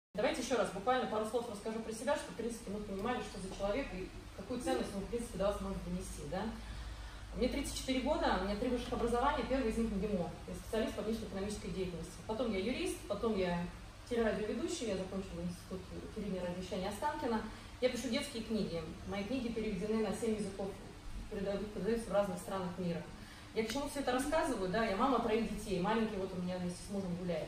Давайте еще раз буквально пару слов расскажу про себя, чтобы, в принципе, мы понимали, что за человек и какую ценность он, в принципе, до вас может донести, да? Мне 34 года, у меня 3 высших образования, первый из них МГИМО, я специалист по внешнеэкономической деятельности. Потом я юрист, потом я телерадиоведущий, я закончила институт телевидения и радиовещания Останкино. Я пишу детские книги, мои книги переведены на 7 языков, продаются в разных странах мира. Я к чему все это рассказываю, да, я мама 3 детей, маленький вот у меня вместе с мужем гуляет.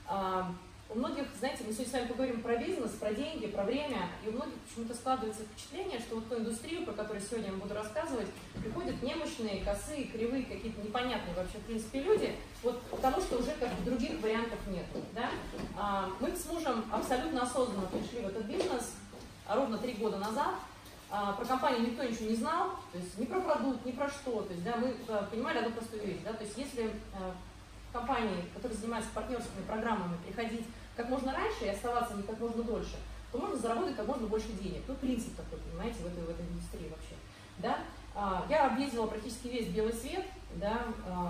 У многих, знаете, мы сегодня с вами поговорим про бизнес, про деньги, про время, и у многих почему-то складывается впечатление, что вот ту индустрию, про которую сегодня я вам буду рассказывать, приходят немощные, косые, кривые, какие-то непонятные вообще, в принципе, люди, вот потому что уже как бы других вариантов нет, да? Мы с мужем абсолютно осознанно пришли в этот бизнес ровно 3 года назад. Про компанию никто ничего не знал, то есть ни про продукт, ни про что, то есть, да, мы понимали одну простую вещь, да, то есть если компании, которые занимаются партнерскими программами, приходить как можно раньше и оставаться не как можно дольше, то можно заработать как можно больше денег. Ну, принцип такой, понимаете, в этой индустрии вообще. Да? Я объездила практически весь белый свет, да,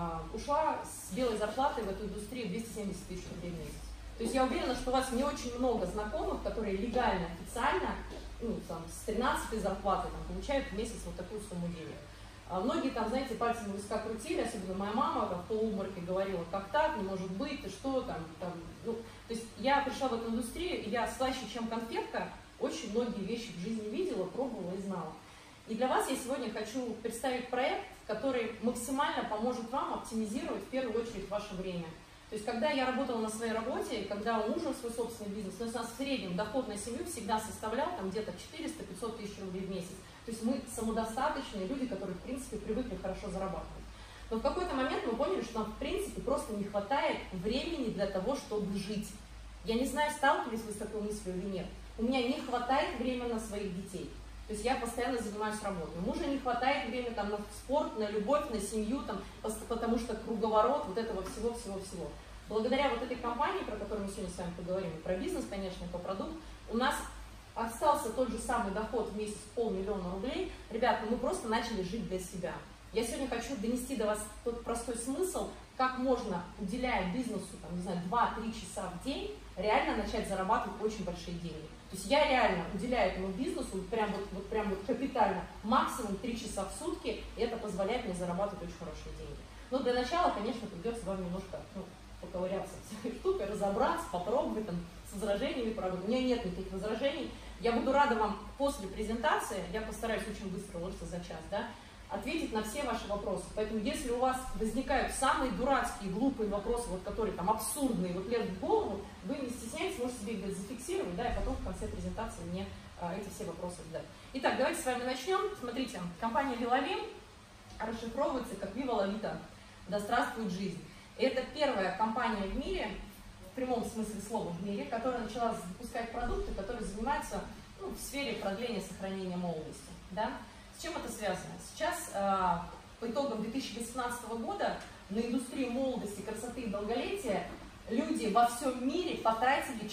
ушла с белой зарплатой в эту индустрию 270 тысяч рублей в месяц. То есть я уверена, что у вас не очень много знакомых, которые легально, официально, ну, там, с 13-й зарплаты там, получают в месяц вот такую сумму денег. Многие там, знаете, пальцем в виска крутили, особенно моя мама в полуобмороке говорила, как так, не может быть, ты что там, ну, то есть я пришла в эту индустрию, и я слаще, чем конфетка, очень многие вещи в жизни видела, пробовала и знала. И для вас я сегодня хочу представить проект, который максимально поможет вам оптимизировать в первую очередь ваше время. То есть когда я работала на своей работе, когда у мужа свой собственный бизнес, у нас в среднем доход на семью всегда составлял там где-то 400-500 тысяч рублей в месяц. То есть мы самодостаточные люди, которые, в принципе, привыкли хорошо зарабатывать. Но в какой-то момент мы поняли, что нам, в принципе, просто не хватает времени для того, чтобы жить. Я не знаю, сталкивались вы с такой мыслью или нет. У меня не хватает времени на своих детей. То есть я постоянно занимаюсь работой. Мужа не хватает времени там, на спорт, на любовь, на семью, там, потому что круговорот вот этого всего-всего-всего. Благодаря вот этой компании, про которую мы сегодня с вами поговорим, и про бизнес, конечно, и про продукт, у нас остался тот же самый доход в месяц 500 000 рублей. Ребята, мы просто начали жить для себя. Я сегодня хочу донести до вас тот простой смысл, как можно, уделяя бизнесу, там, не знаю, 2-3 часа в день, реально начать зарабатывать очень большие деньги. То есть я реально уделяю этому бизнесу прям вот капитально максимум 3 часа в сутки, и это позволяет мне зарабатывать очень хорошие деньги. Но для начала, конечно, придется вам немножко поковыряться в этой штуке, разобраться, попробовать там, с возражениями поработать. У меня нет никаких возражений. Я буду рада вам после презентации, я постараюсь очень быстро уложиться за час, да, ответить на все ваши вопросы. Поэтому если у вас возникают самые дурацкие, глупые вопросы, вот, которые там абсурдные, вот лезут в голову, вы не стесняйтесь, можете себе их зафиксировать, да, и потом в конце презентации мне эти все вопросы задать. Итак, давайте с вами начнем. Смотрите, компания Вилавим расшифровывается как Viva la Vita, да здравствует жизнь. И это первая компания в мире, в прямом смысле слова в мире, которая начала запускать продукты, которые занимаются в сфере продления, сохранения молодости. Да? С чем это связано? Сейчас, по итогам 2018 года, на индустрию молодости, красоты и долголетия люди во всем мире потратили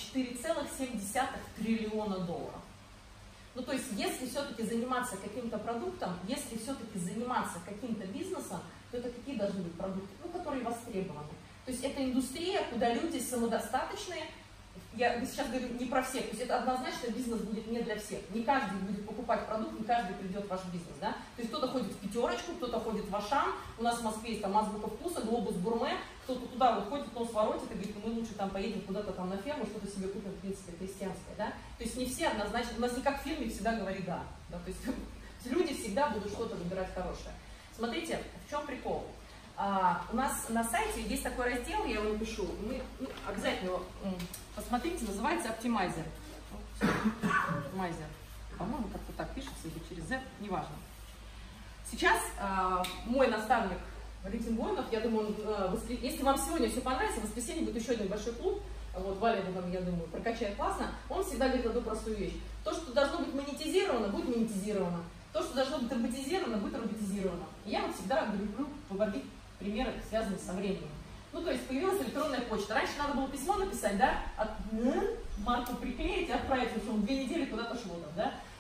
4,7 триллиона долларов. Ну, то есть, если все-таки заниматься каким-то продуктом, если все-таки заниматься каким-то бизнесом, то это какие должны быть продукты, которые востребованы. То есть, это индустрия, куда люди самодостаточные. Я сейчас говорю не про всех, то есть это однозначно бизнес будет не для всех. Не каждый будет покупать продукт, не каждый придет в ваш бизнес. Да? То есть кто-то ходит в Пятерочку, кто-то ходит в Ашан, у нас в Москве есть там Азбука вкуса, Глобус Гурме, кто-то туда вот ходит, нос воротит и говорит, мы лучше там поедем куда-то там на ферму, что-то себе купим, в принципе, крестьянское. Да? То есть не все однозначно, у нас не как в фильме всегда говорит да. Да? То есть люди всегда будут что-то выбирать хорошее. Смотрите, в чем прикол. У нас на сайте есть такой раздел, я его напишу, мы обязательно его посмотрите, называется Optimizer. Optimizer. По-моему, как-то так пишется, или через Z, неважно. Сейчас мой наставник Валентин Воинов, я думаю, если вам сегодня все понравится, в воскресенье будет еще один большой клуб, вот Валя вам, я думаю, прокачает классно, он всегда говорит одну простую вещь. То, что должно быть монетизировано, будет монетизировано. То, что должно быть роботизировано, будет роботизировано. И я вот всегда люблю выводить примеры, связанные со временем. Ну, то есть появилась электронная почта. Раньше надо было письмо написать, да, марку приклеить и отправить, потому что 2 недели куда-то шло там, да.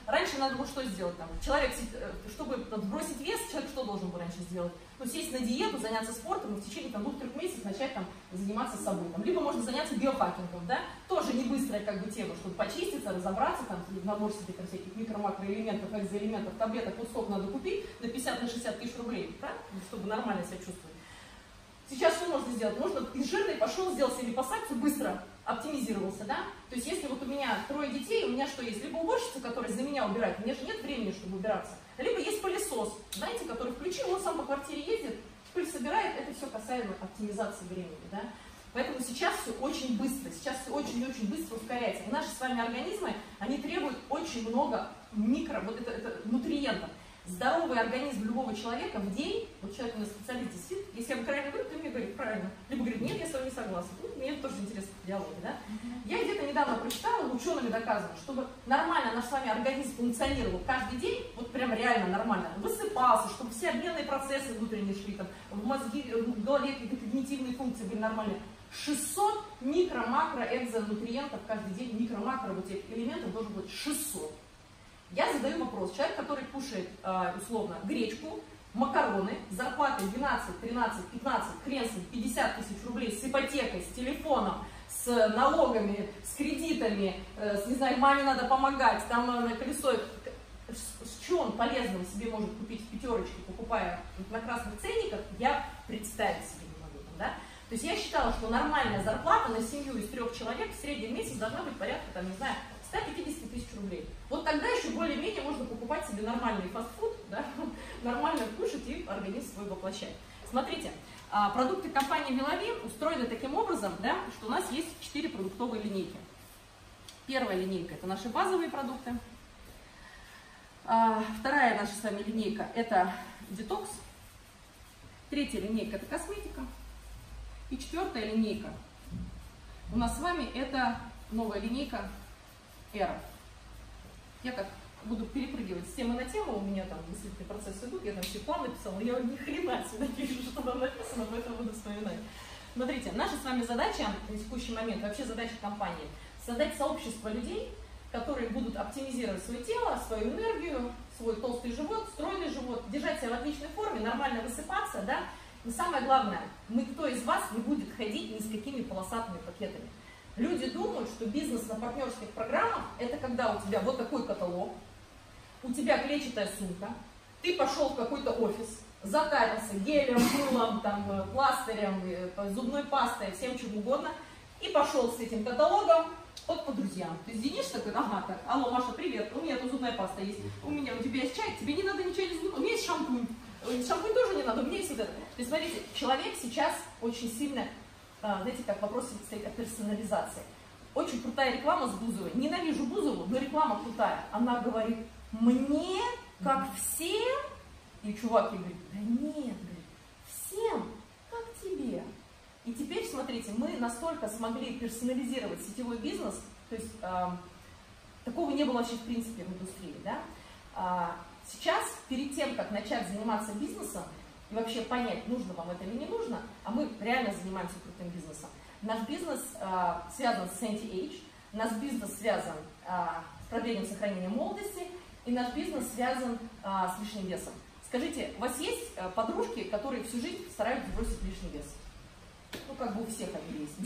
раньше надо было что сделать там? Человек, чтобы сбросить вес, человек что должен был раньше сделать? Ну, сесть на диету, заняться спортом и в течение там 2-3 месяцев начать там заниматься собой. Там. Либо можно заняться биохакингом, да? Тоже не быстрая как бы тема, чтобы почиститься, разобраться, там, набор себе там, всяких микро-макроэлементов, экзоэлементов, таблеток, вот сколько надо купить на 50-60 тысяч рублей, правильно? Чтобы нормально себя чувствовать. Сейчас что можно сделать? Можно из жирной пошел, сделал себе липосакцию, быстро оптимизировался, да? То есть если вот у меня 3 детей, у меня что есть? Либо уборщица, которая за меня убирает, у меня же нет времени, чтобы убираться. Либо есть пылесос, знаете, который включил, он сам по квартире ездит, пыль собирает, это все касаемо оптимизации времени, да? Поэтому сейчас все очень быстро, сейчас все очень-очень быстро ускоряется. И наши с вами организмы, они требуют очень много вот это нутриентов. Здоровый организм любого человека в день, вот человек у нас специалист сидит, если я правильно говорю, то мне говорит правильно. Либо говорит, нет, я с вами не согласна. Ну, мне тоже интересно диалоги, да? Я где-то недавно прочитала, учеными доказано, чтобы нормально наш с вами организм функционировал каждый день, вот прям реально нормально, высыпался, чтобы все обменные процессы внутренние шли, там, в мозги, в голове какие-то когнитивные функции были нормальные. 600 микро-макро-экзонутриентов каждый день, микро-макро вот этих элементов должен быть 600. Я задаю вопрос. Человек, который кушает, условно, гречку, макароны, зарплатой 12, 13, 15, хрен с ним, 50 тысяч рублей с ипотекой, с телефоном, с налогами, с кредитами, не знаю, маме надо помогать, там на колесо. С чего он полезного себе может купить в пятерочке, покупая на красных ценниках, я представить себе не могу. Да? То есть я считала, что нормальная зарплата на семью из 3 человек в среднем месяц должна быть порядка, там, не знаю, 150 тысяч рублей. Вот тогда еще более-менее можно покупать себе нормальный фастфуд, да, нормально кушать и организм свой воплощать. Смотрите, продукты компании Веловим устроены таким образом, да, что у нас есть 4 продуктовые линейки. Первая линейка – это наши базовые продукты. Вторая наша с вами линейка – это детокс. Третья линейка – это косметика. И 4-я линейка у нас с вами – это новая линейка Эра. Я как буду перепрыгивать с темы на тему, у меня там мыслительные процессы идут, я там все планы писала, я ни хрена сюда пишу, что там написано, поэтому буду вспоминать. Смотрите, наша с вами задача на текущий момент, вообще задача компании, создать сообщество людей, которые будут оптимизировать свое тело, свою энергию, свой толстый живот, стройный живот, держать себя в отличной форме, нормально высыпаться, да. Но самое главное, никто из вас не будет ходить ни с какими полосатыми пакетами. Люди думают, что бизнес на партнерских программах – это когда у тебя вот такой каталог, у тебя клетчатая сумка, ты пошел в какой-то офис, затарился гелем, мылом, там, пластырем, зубной пастой, всем чем угодно, и пошел с этим каталогом вот по друзьям. То есть Денис такой, ага, так, алло, Маша, привет, у меня тут зубная паста есть, у тебя есть чай, тебе не надо ничего не зубного, у меня есть шампунь. Шампунь тоже не надо, у меня есть вот это. То есть, смотрите, человек сейчас очень сильно, знаете, как вопрос стоит о персонализации. Очень крутая реклама с Бузовой. Ненавижу Бузову, но реклама крутая. Она говорит, мне, как всем, и чувак ей говорит, да нет, говорит, всем, как тебе. И теперь, смотрите, мы настолько смогли персонализировать сетевой бизнес, то есть такого не было вообще в принципе в индустрии, да. Сейчас, перед тем, как начать заниматься бизнесом, и вообще понять, нужно вам это или не нужно, а мы реально занимаемся крутым бизнесом. Наш бизнес связан с anti-age, наш бизнес связан с продлением сохранения молодости, и наш бизнес связан с лишним весом. Скажите, у вас есть подружки, которые всю жизнь стараются сбросить лишний вес? Ну, как бы у всех они есть.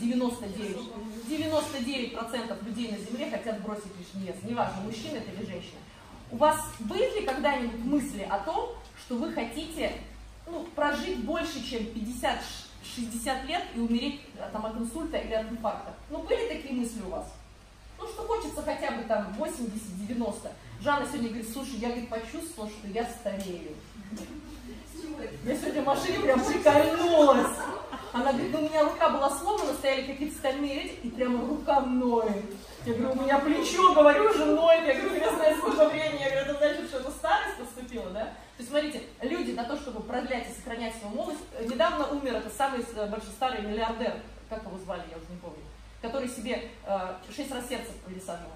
99% людей на Земле хотят сбросить лишний вес. Неважно, мужчина это или женщина. У вас были ли когда-нибудь мысли о том, что вы хотите прожить больше, чем 50-60 лет и умереть там, от инсульта или от инфаркта? Ну, были такие мысли у вас? Ну, что хочется хотя бы там 80-90. Жанна сегодня говорит, слушай, я почувствовала, что я старею. Я сегодня в машине прям прикольнулась. Она говорит, у меня рука была сломана, стояли какие-то стальные эти, и прямо рука ноет. Я говорю, у меня плечо, говорю, уже ноет. Я говорю, я знаю, сколько времени. Я говорю, это значит, что это старость наступила, да? То есть, смотрите, люди на то, чтобы продлять и сохранять свою молодость, недавно умер это самый большой старый миллиардер, как его звали, я уже не помню, который себе 6 раз сердце пересаживал.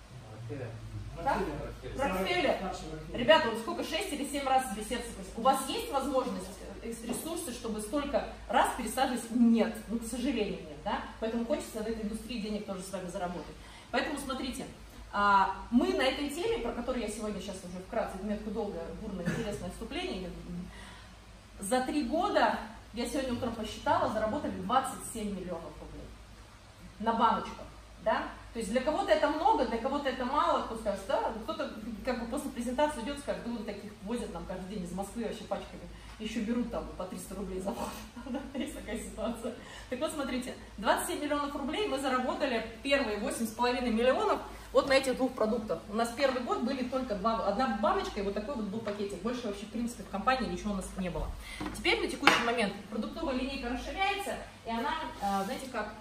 Рокфеллер. Ребята, вот сколько, 6 или 7 раз себе сердце пересаживал? У вас есть возможность, ресурсы, чтобы столько раз пересаживать? Нет, к сожалению, нет, да? Поэтому хочется в этой индустрии денег тоже с вами заработать. Поэтому, смотрите, Мы на этой теме, про которую я сегодня сейчас уже вкратце, метку долгое, бурное, интересное вступление, за 3 года, я сегодня утром посчитала, заработали 27 миллионов рублей на баночках, да? То есть для кого-то это много, для кого-то это мало, кто скажет, да, кто-то как бы после презентации идет, скажет, да, вот таких возят нам каждый день из Москвы вообще пачками, еще берут там по 300 рублей за год, есть такая ситуация. Так вот, смотрите, 27 миллионов рублей мы заработали первые 8,5 миллионов вот на этих 2 продуктах. У нас первый год были только одна баночка и вот такой вот был пакетик. Больше вообще, в принципе, в компании ничего у нас не было. Теперь на текущий момент продуктовая линейка расширяется, и она, знаете, как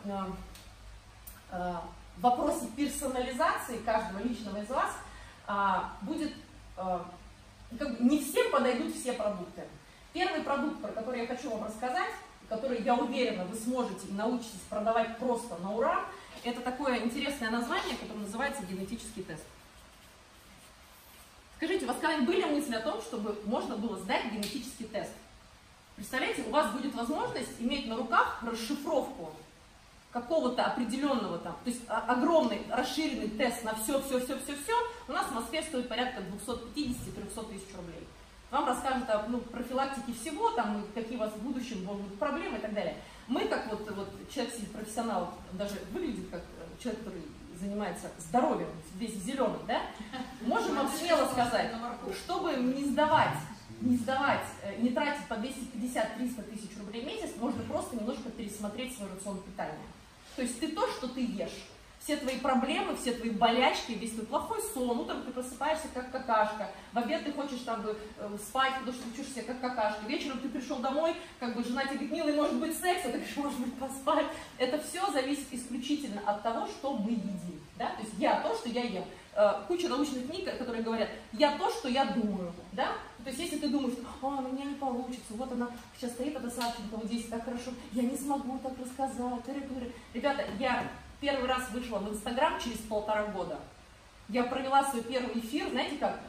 в вопросе персонализации каждого личного из вас будет, как бы не всем подойдут все продукты. Первый продукт, про который я хочу вам рассказать, который, я уверена, вы сможете и научитесь продавать просто на ура, это такое интересное название, которое называется генетический тест. Скажите, у вас когда-нибудь были мысли о том, чтобы можно было сдать генетический тест? Представляете, у вас будет возможность иметь на руках расшифровку какого-то определенного там, то есть огромный расширенный тест на все, у нас в Москве стоит порядка 250-300 тысяч рублей. Вам расскажут о профилактике всего, там, какие у вас в будущем будут проблемы и так далее. Мы, как вот человек, профессионал, даже выглядит как человек, который занимается здоровьем, весь в зеленом, да, можем вам смело сказать, чтобы не тратить по 250-300 тысяч рублей в месяц, можно просто немножко пересмотреть свой рацион питания. То есть ты то, что ты ешь. Все твои проблемы, все твои болячки, весь твой плохой сон, утром ты просыпаешься как какашка, в обед ты хочешь там спать, потому что ты чувствуешь себя как какашка, вечером ты пришел домой, как бы жена тебе говорит, милый, может быть секс, а ты говоришь, может быть поспать. Это все зависит исключительно от того, что мы едим. Да? То есть я то, что я ем. Куча научных книг, которые говорят, я то, что я думаю. Да? То есть если ты думаешь, у меня не получится, вот она сейчас стоит, эта Савченко, вот здесь так хорошо, я не смогу так рассказать. Ребята, я первый раз вышла в Инстаграм через 1,5 года. Я провела свой первый эфир, знаете как?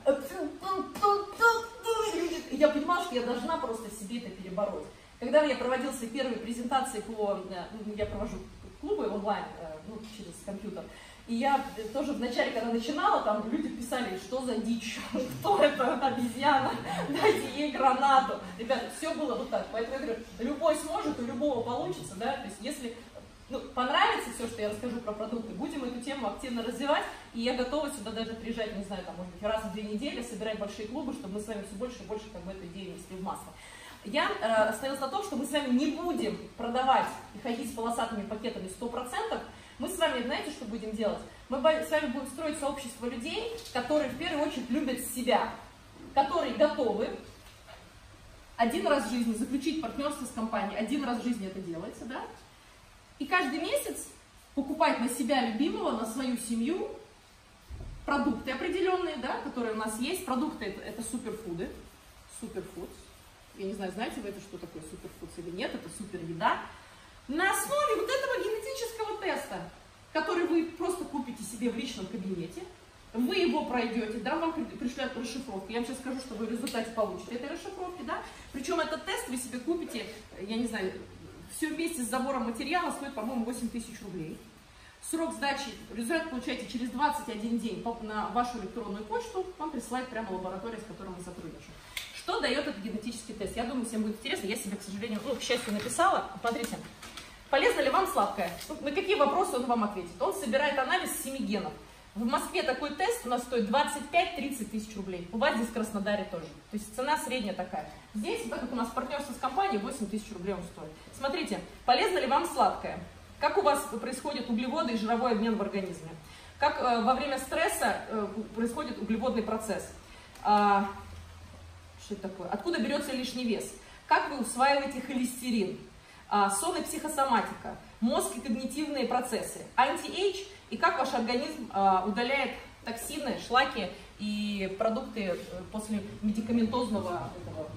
И я понимала, что я должна просто себе это перебороть. Когда я проводила свои первые презентации я провожу клубы онлайн, через компьютер, и я тоже вначале, когда начинала, там люди писали, что за дичь, кто это, обезьяна, дайте ей гранату. Ребята, все было вот так. Поэтому я говорю, любой сможет, у любого получится, да, то есть если понравится все, что я расскажу про продукты, будем эту тему активно развивать, и я готова сюда даже приезжать, не знаю, там, может быть, раз в 2 недели, собирать большие клубы, чтобы мы с вами все больше и больше как бы эту идею несли в массу. Я остановилась на том, что мы с вами не будем продавать и ходить с полосатыми пакетами 100%, мы с вами, знаете, что будем делать? Мы с вами будем строить сообщество людей, которые в первую очередь любят себя, которые готовы один раз в жизни заключить партнерство с компанией, один раз в жизни это делается, да? И каждый месяц покупать на себя любимого, на свою семью продукты определенные, да, которые у нас есть. Продукты это суперфуды, суперфудс. Я не знаю, знаете вы это, что такое суперфудс или нет, это супер еда. На основе вот этого генетического теста, который вы просто купите себе в личном кабинете, вы его пройдете, да, вам пришлют расшифровку. Я вам сейчас скажу, что вы в результате получите этой расшифровки, да. Причем этот тест вы себе купите, я не знаю, все вместе с забором материала стоит, по-моему, 8 тысяч рублей. Срок сдачи, результат получаете через 21 день на вашу электронную почту, вам присылает прямо лаборатория, с которой мы сотрудничаем. Что дает этот генетический тест? Я думаю, всем будет интересно. Я себе, к сожалению, к счастью, написала. Смотрите, полезно ли вам сладкое? На какие вопросы он вам ответит? Он собирает анализ 7 генов. В Москве такой тест у нас стоит 25-30 тысяч рублей. У вас здесь в Краснодаре тоже. То есть цена средняя такая. Здесь, так как у нас партнерство с компанией, 8 тысяч рублей он стоит. Смотрите, полезно ли вам сладкое? Как у вас происходят углеводы и жировой обмен в организме? Как во время стресса происходит углеводный процесс? Что это такое? Откуда берется лишний вес? Как вы усваиваете холестерин? Сон и психосоматика, мозг и когнитивные процессы, анти-эйдж и как ваш организм удаляет токсины, шлаки и продукты после медикаментозного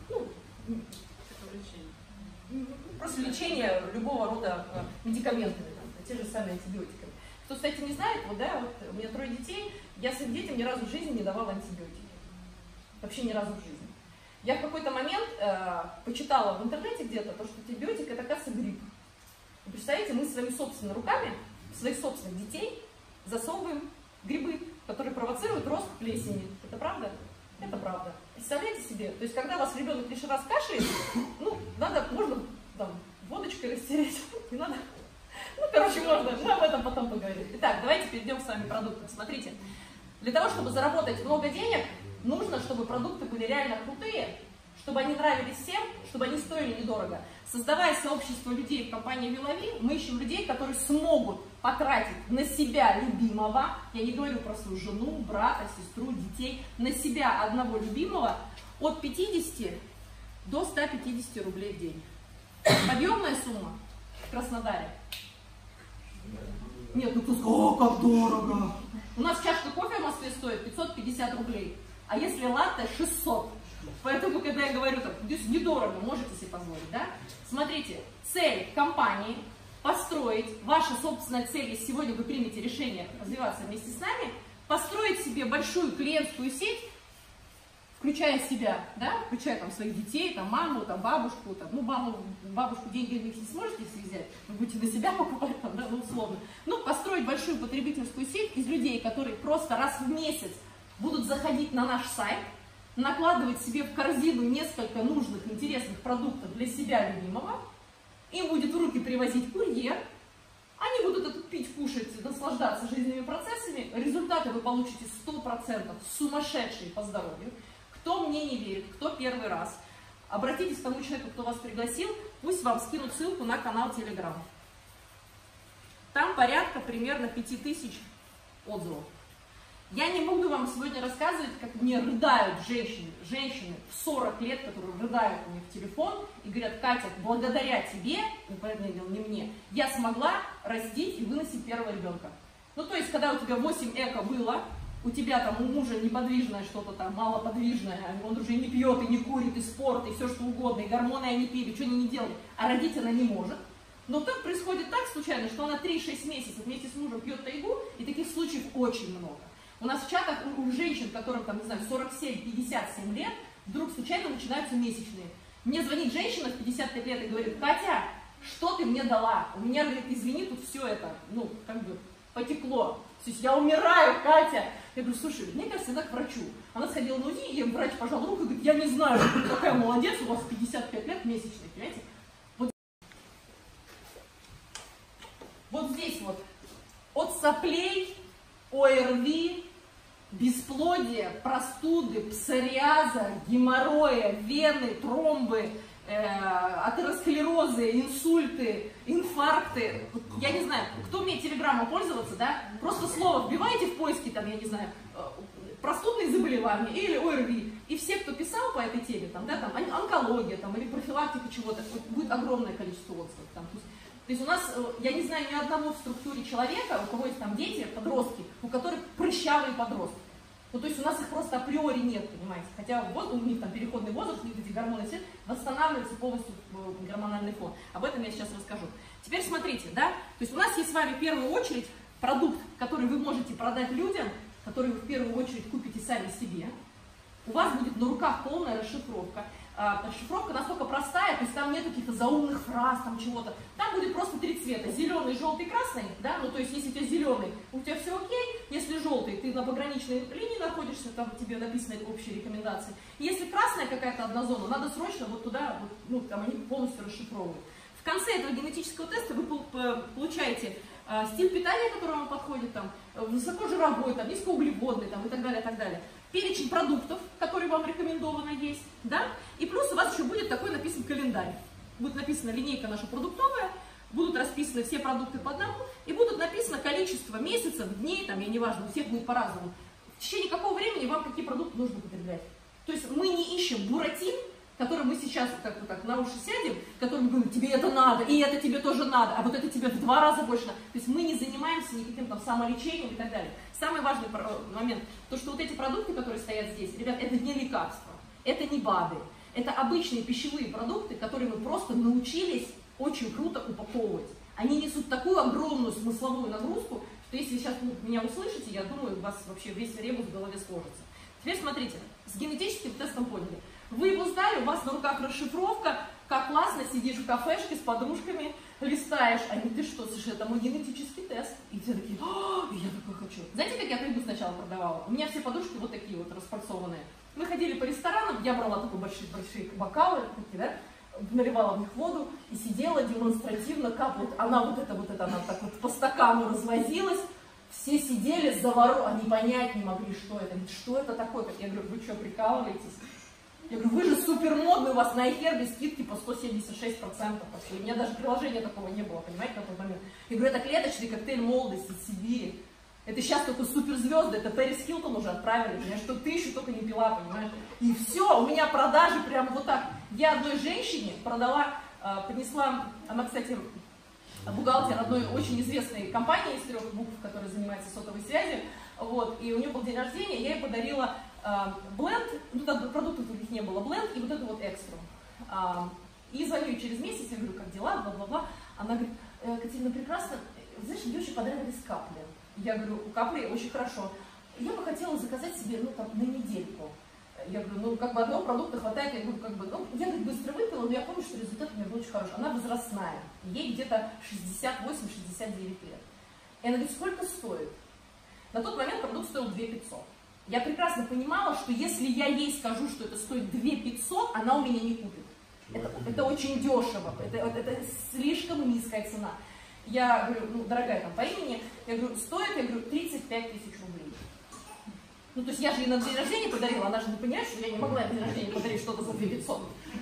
после лечения любого рода медикаментами, те же самые антибиотиками. Кто, кстати, не знает, вот у меня 3 детей, я своим детям ни разу в жизни не давала антибиотики. Вообще ни разу в жизни. Я в какой-то момент почитала в интернете где-то, то, что антибиотик это, оказывается, грипп. Вы представляете, мы своими собственными руками, своих собственных детей засовываем грибы. который провоцирует рост плесени. Это правда? Это правда. Представляете себе? То есть, когда у вас ребенок лишний раз кашляет, ну, надо, можно там водочкой растереть, не надо. Ну, короче, можно, мы об этом потом поговорим. Итак, давайте перейдем с вами к продуктам. Смотрите, для того, чтобы заработать много денег, нужно, чтобы продукты были реально крутые, чтобы они нравились всем, чтобы они стоили недорого. Создавая сообщество людей в компании Вилови, мы ищем людей, которые смогут потратить на себя любимого, я не говорю про свою жену, брата, сестру, детей, на себя одного любимого от 50 до 150 рублей в день. Подъемная сумма в Краснодаре? Нет, ну кто сказал, как дорого. У нас чашка кофе в Москве стоит 550 рублей, а если латте 600. Поэтому, когда я говорю, так, здесь недорого, можете себе позволить, да? Смотрите, цель компании построить, ваша собственная цель, если сегодня вы примете решение развиваться вместе с нами, построить себе большую клиентскую сеть, включая себя, да, включая там своих детей, там маму, там бабушку, там, ну бабушку деньги вы не сможете взять, вы будете на себя покупать, там, да, ну условно. Ну, построить большую потребительскую сеть из людей, которые просто раз в месяц будут заходить на наш сайт, накладывать себе в корзину несколько нужных, интересных продуктов для себя любимого, им будет в руки привозить курьер, они будут это пить, кушать, наслаждаться жизненными процессами, результаты вы получите 100% сумасшедшие по здоровью. Кто мне не верит, кто первый раз, обратитесь к тому человеку, кто вас пригласил, пусть вам скинут ссылку на канал Telegram. Там порядка примерно 5000 отзывов. Я не буду вам сегодня рассказывать, как мне рыдают женщины в 40 лет, которые рыдают мне в телефон и говорят: Катя, благодаря тебе, не мне, я смогла растить и выносить первого ребенка. Ну, то есть, когда у тебя 8 эко было, у тебя там у мужа неподвижное что-то там, малоподвижное, он уже не пьет и не курит, и спорт, и все что угодно, и гормоны они пили, что они не делали, а родить она не может. Но так происходит так случайно, что она 3-6 месяцев вместе с мужем пьет тайгу, и таких случаев очень много. У нас в чатах у женщин, которым там, не знаю, 47-57 лет, вдруг случайно начинаются месячные. Мне звонит женщина в 55 лет и говорит: Катя, что ты мне дала? У меня, говорит, извини, тут все это, ну, как бы потекло. То есть я умираю, Катя. Я говорю: слушай, мне кажется, надо к врачу. Она сходила на УЗИ, и врач пожал руку и говорит: я не знаю, какая молодец, у вас 55 лет месячные, понимаете? Вот здесь вот от соплей, ОРВИ, бесплодия, простуды, псориаза, геморроя, вены, тромбы, атеросклерозы, инсульты, инфаркты. Я не знаю, кто умеет телеграмму пользоваться, да? Просто слово вбиваете в поиске, там, я не знаю, простудные заболевания или ОРВИ. И все, кто писал по этой теме, там, да, там, онкология, там, или профилактика чего-то, будет огромное количество отзывов. Там. То есть у нас, я не знаю ни одного в структуре человека, у кого есть там дети, подростки, у которых прыщавые подростки. Ну, то есть у нас их просто априори нет, понимаете. Хотя вот у них там переходный возраст, у них эти гормоны все восстанавливаются полностью гормональный фон. Об этом я сейчас расскажу. Теперь смотрите, да, то есть у нас есть с вами в первую очередь продукт, который вы можете продать людям, который вы в первую очередь купите сами себе. У вас будет на руках полная расшифровка. Расшифровка настолько простая, то есть там нет каких-то заумных фраз, там чего-то. Там будет просто 3 цвета: зеленый, желтый, красный, да, ну то есть если у тебя зеленый, у тебя все окей, если желтый, ты на пограничной линии находишься, там тебе написаны общие рекомендации. Если красная какая-то одна зона, надо срочно вот туда, вот, ну там они полностью расшифровывают. В конце этого генетического теста вы получаете стиль питания, который вам подходит, там, высокожировой, там, низкоуглеводный, там, и так далее, перечень продуктов, которые вам рекомендовано есть, да, и плюс у вас еще будет такой написан календарь. Будет написана линейка наша продуктовая, будут расписаны все продукты по одному, и будут написано количество месяцев, дней, там, я не важно, у всех будет по-разному, в течение какого времени вам какие продукты нужно употреблять. То есть мы не ищем буратин, который мы сейчас как вот так на уши сядем, который мы говорим: тебе это надо, и это тебе тоже надо, а вот это тебе в 2 раза больше надо. То есть мы не занимаемся никаким там самолечением и так далее. Самый важный момент, то что вот эти продукты, которые стоят здесь, ребят, это не лекарства, это не БАДы, это обычные пищевые продукты, которые мы просто научились очень круто упаковывать. Они несут такую огромную смысловую нагрузку, что если сейчас меня услышите, я думаю, у вас вообще весь ребус в голове сложится. Теперь смотрите, с генетическим тестом поняли. Вы его сдали, у вас на руках расшифровка, как классно, сидишь в кафешке с подружками, листаешь, они, ты что, слушай, это мой генетический тест. И все такие, я такой хочу. Знаете, как я книгу сначала продавала? У меня все подружки вот такие вот распальцованные. Мы ходили по ресторанам, я брала такие большие бокалы, такие, да, наливала в них воду и сидела демонстративно, как вот она она так вот по стакану развозилась. Все сидели они понять не могли, что это. Говорит, что это такое? Я говорю, вы что, прикалываетесь? Я говорю, вы же супер модный, у вас на iHerb скидки по 176%. У меня даже приложения такого не было, понимаете, на тот момент. Я говорю, это клеточный коктейль молодости из Сибири. Это сейчас только суперзвезды, это Пэрис Хилтон уже отправили, понимаешь, что ты еще только не пила, понимаешь. И все, у меня продажи прям вот так. Я одной женщине продала, принесла, она, кстати, бухгалтер одной очень известной компании из 3 букв, которая занимается сотовой связью, вот, и у нее был день рождения, я ей подарила бленд, ну там продуктов других не было, бленд и вот эту вот экстру. И звоню ей через месяц, я говорю, как дела, бла-бла-бла. Она говорит, Катерина, прекрасно, знаешь, мне очень понравились капли. Я говорю, капли очень хорошо. Я бы хотела заказать себе, ну там, на недельку. Я говорю, ну как бы одного продукта хватает, я говорю, как бы, ну я говорит, быстро выпила, но я помню, что результат у меня был очень хороший. Она возрастная, ей где-то 68-69 лет. И она говорит, сколько стоит? На тот момент продукт стоил 2500. Я прекрасно понимала, что если я ей скажу, что это стоит 2500, она у меня не купит. Это очень дешево, это слишком низкая цена. Я говорю, ну, дорогая там по имени, я говорю, стоит, я говорю, 35 тысяч рублей. Ну, то есть я же ей на день рождения подарила, она же не понимает, что я не могла на день рождения подарить что-то за 2500.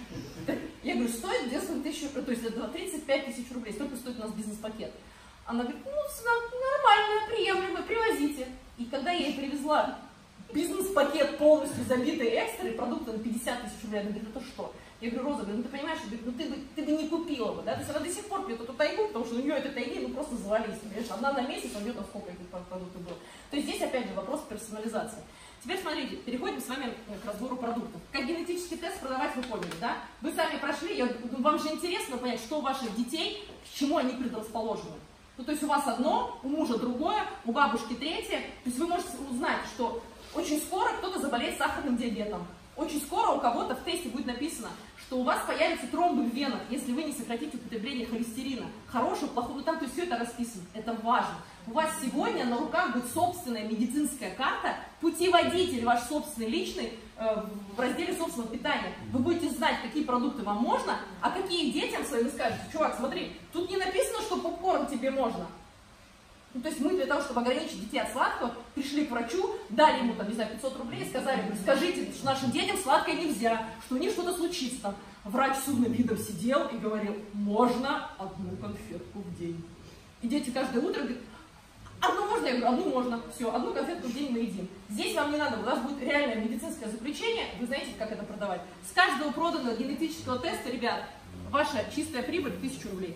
Я говорю, стоит 10 тысяч, то есть это 35 тысяч рублей, сколько стоит у нас бизнес-пакет? Она говорит, ну, нормально, приемлемо, привозите. И когда я ей привезла бизнес-пакет полностью забитый экстрой, продукты на 50 тысяч рублей, она говорит, это что? Я говорю, Роза, ну ты понимаешь, ну ты бы не купила бы, да? То есть она до сих пор пьет эту тайгу, потому что у нее этой тайги, ну просто завались, понимаешь? Одна на месяц, у нее там сколько этих продуктов было. То есть здесь опять же вопрос персонализации. Теперь смотрите, переходим с вами к разбору продуктов. Как генетический тест продавать вы поняли, да? Вы сами прошли, вам же интересно понять, что у ваших детей, к чему они предрасположены. Ну то есть у вас одно, у мужа другое, у бабушки третье. То есть вы можете узнать, что очень скоро кто-то заболеет сахарным диабетом. Очень скоро у кого-то в тесте будет написано, что у вас появятся тромбы в венах, если вы не сократите употребление холестерина. Хорошего, плохого, там то есть все это расписано. Это важно. У вас сегодня на руках будет собственная медицинская карта, путеводитель ваш собственный личный в разделе собственного питания. Вы будете знать, какие продукты вам можно, а какие детям своим скажете. Чувак, смотри, тут не написано, что попкорн тебе можно. Ну, то есть мы для того, чтобы ограничить детей от сладкого, пришли к врачу, дали ему, там, не знаю, 500 рублей, сказали, скажите, что нашим детям сладкое нельзя, что у них что-то случится. Там. Врач с умным видом сидел и говорил, можно одну конфетку в день. И дети каждое утро говорят, одну можно? Я говорю, одну можно. Все, одну конфетку в день мы едим. Здесь вам не надо, у вас будет реальное медицинское заключение, вы знаете, как это продавать. С каждого проданного генетического теста, ребят, ваша чистая прибыль 1000 рублей.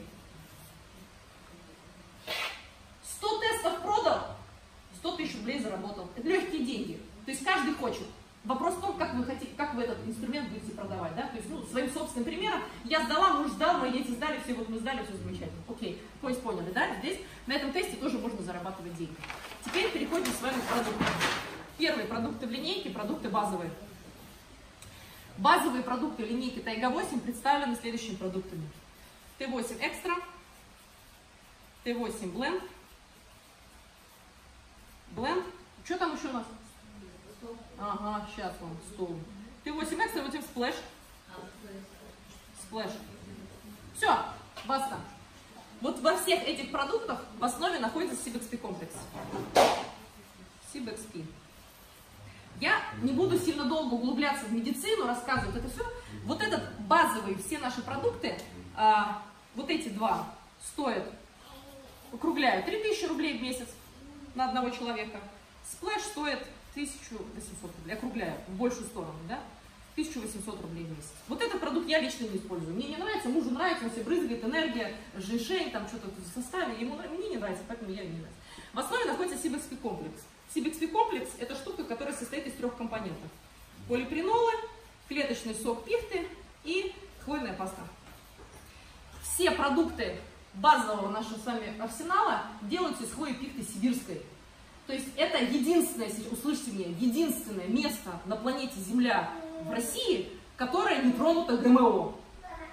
100 тестов продал, 100 тысяч рублей заработал. Это легкие деньги. То есть каждый хочет. Вопрос в том, как вы хотите, как вы этот инструмент будете продавать. Да? То есть, ну, своим собственным примером. Я сдала, муж сдал, мои дети сдали, все вот мы сдали, все замечательно. Окей, поняли, да? Здесь на этом тесте тоже можно зарабатывать деньги. Теперь переходим с вами к продуктам. Первые продукты в линейке, продукты базовые. Базовые продукты линейки Тайга-8 представлены следующими продуктами. Т8 Экстра, Т8 Бленд, Бленд. Что там еще у нас? Ага, сейчас вам стол. Т8 Экстра, вот сплэш. Сплэш. Все, баста. Вот во всех этих продуктах в основе находится CBXP комплекс. CBXP. Я не буду сильно долго углубляться в медицину, рассказывать это все. Вот этот базовые все наши продукты, вот эти два стоят, округляю, 3000 рублей в месяц на одного человека. Сплэш стоит 1800 рублей, округляю, в большую сторону, да? 1800 рублей в месяц. Вот этот продукт я лично не использую. Мне не нравится, мужу нравится, он себе брызгает, энергия, жишень, там что-то в составе, мне не нравится, поэтому я не нравится. В основе находится CBXP комплекс. CBXP комплекс – это штука, которая состоит из 3 компонентов. Полипринолы, клеточный сок пихты и хвойная паста. Все продукты базового нашего с вами арсенала делаются из хвои пихты сибирской. То есть это единственное, услышьте меня, единственное место на планете Земля в России, которое не тронуто ГМО.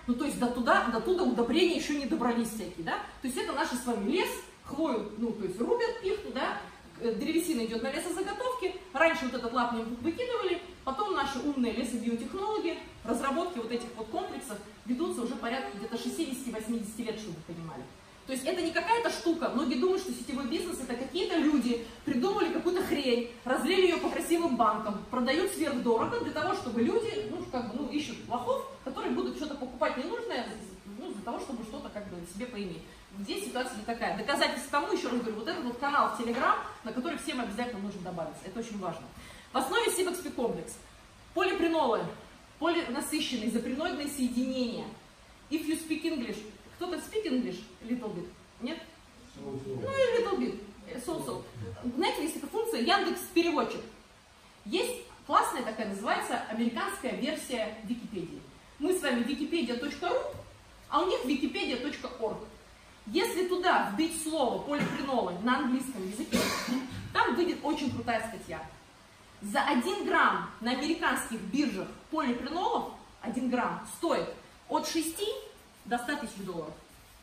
ну то есть до туда удобрения еще не добрались всякие, да. То есть это наши с вами лес, хвою, ну то есть рубят пихту, да, древесина идет на лесозаготовки, раньше вот этот лапник выкидывали, потом наши умные лесобиотехнологи, разработки вот этих вот комплексов ведутся уже порядка где-то 60-80 лет, чтобы вы понимали. То есть это не какая-то штука, многие думают, что сетевой бизнес это какие-то люди придумали какую-то хрень, разлили ее по красивым банкам, продают сверхдорого для того, чтобы люди, ну, как бы, ну, ищут лохов, которые будут что-то покупать ненужное, ну, для того, чтобы что-то как бы себе поиметь. Здесь ситуация не такая. Доказательство тому, еще раз говорю, вот этот вот канал в Telegram, на который всем обязательно нужно добавиться. Это очень важно. В основе Сибэкспи комплекс. Полипренолы, полинасыщенные изопреноидные соединения. If you speak English. Кто-то speak English? Little bit. Нет? Ну и little bit. So. Знаете, есть такая функция Яндекс.Переводчик. Есть классная такая, называется американская версия Википедии. Мы с вами wikipedia.ru, а у них wikipedia.org. Если туда вбить слово полипренолы на английском языке, там выйдет очень крутая статья. За 1 грамм на американских биржах полипренолов 1 грамм стоит от 6 до 100 тысяч долларов.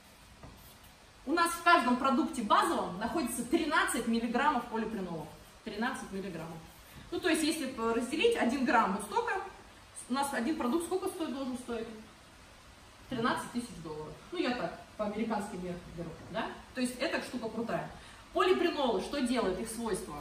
У нас в каждом продукте базовом находится 13 миллиграммов полипренолов. 13 миллиграммов. Ну, то есть, если разделить 1 грамм вот столько, у нас один продукт сколько должен стоить? 13 тысяч долларов. Ну, я так, по американским меркам беру, да? То есть, эта штука крутая. Полипренолы, что делают их свойства?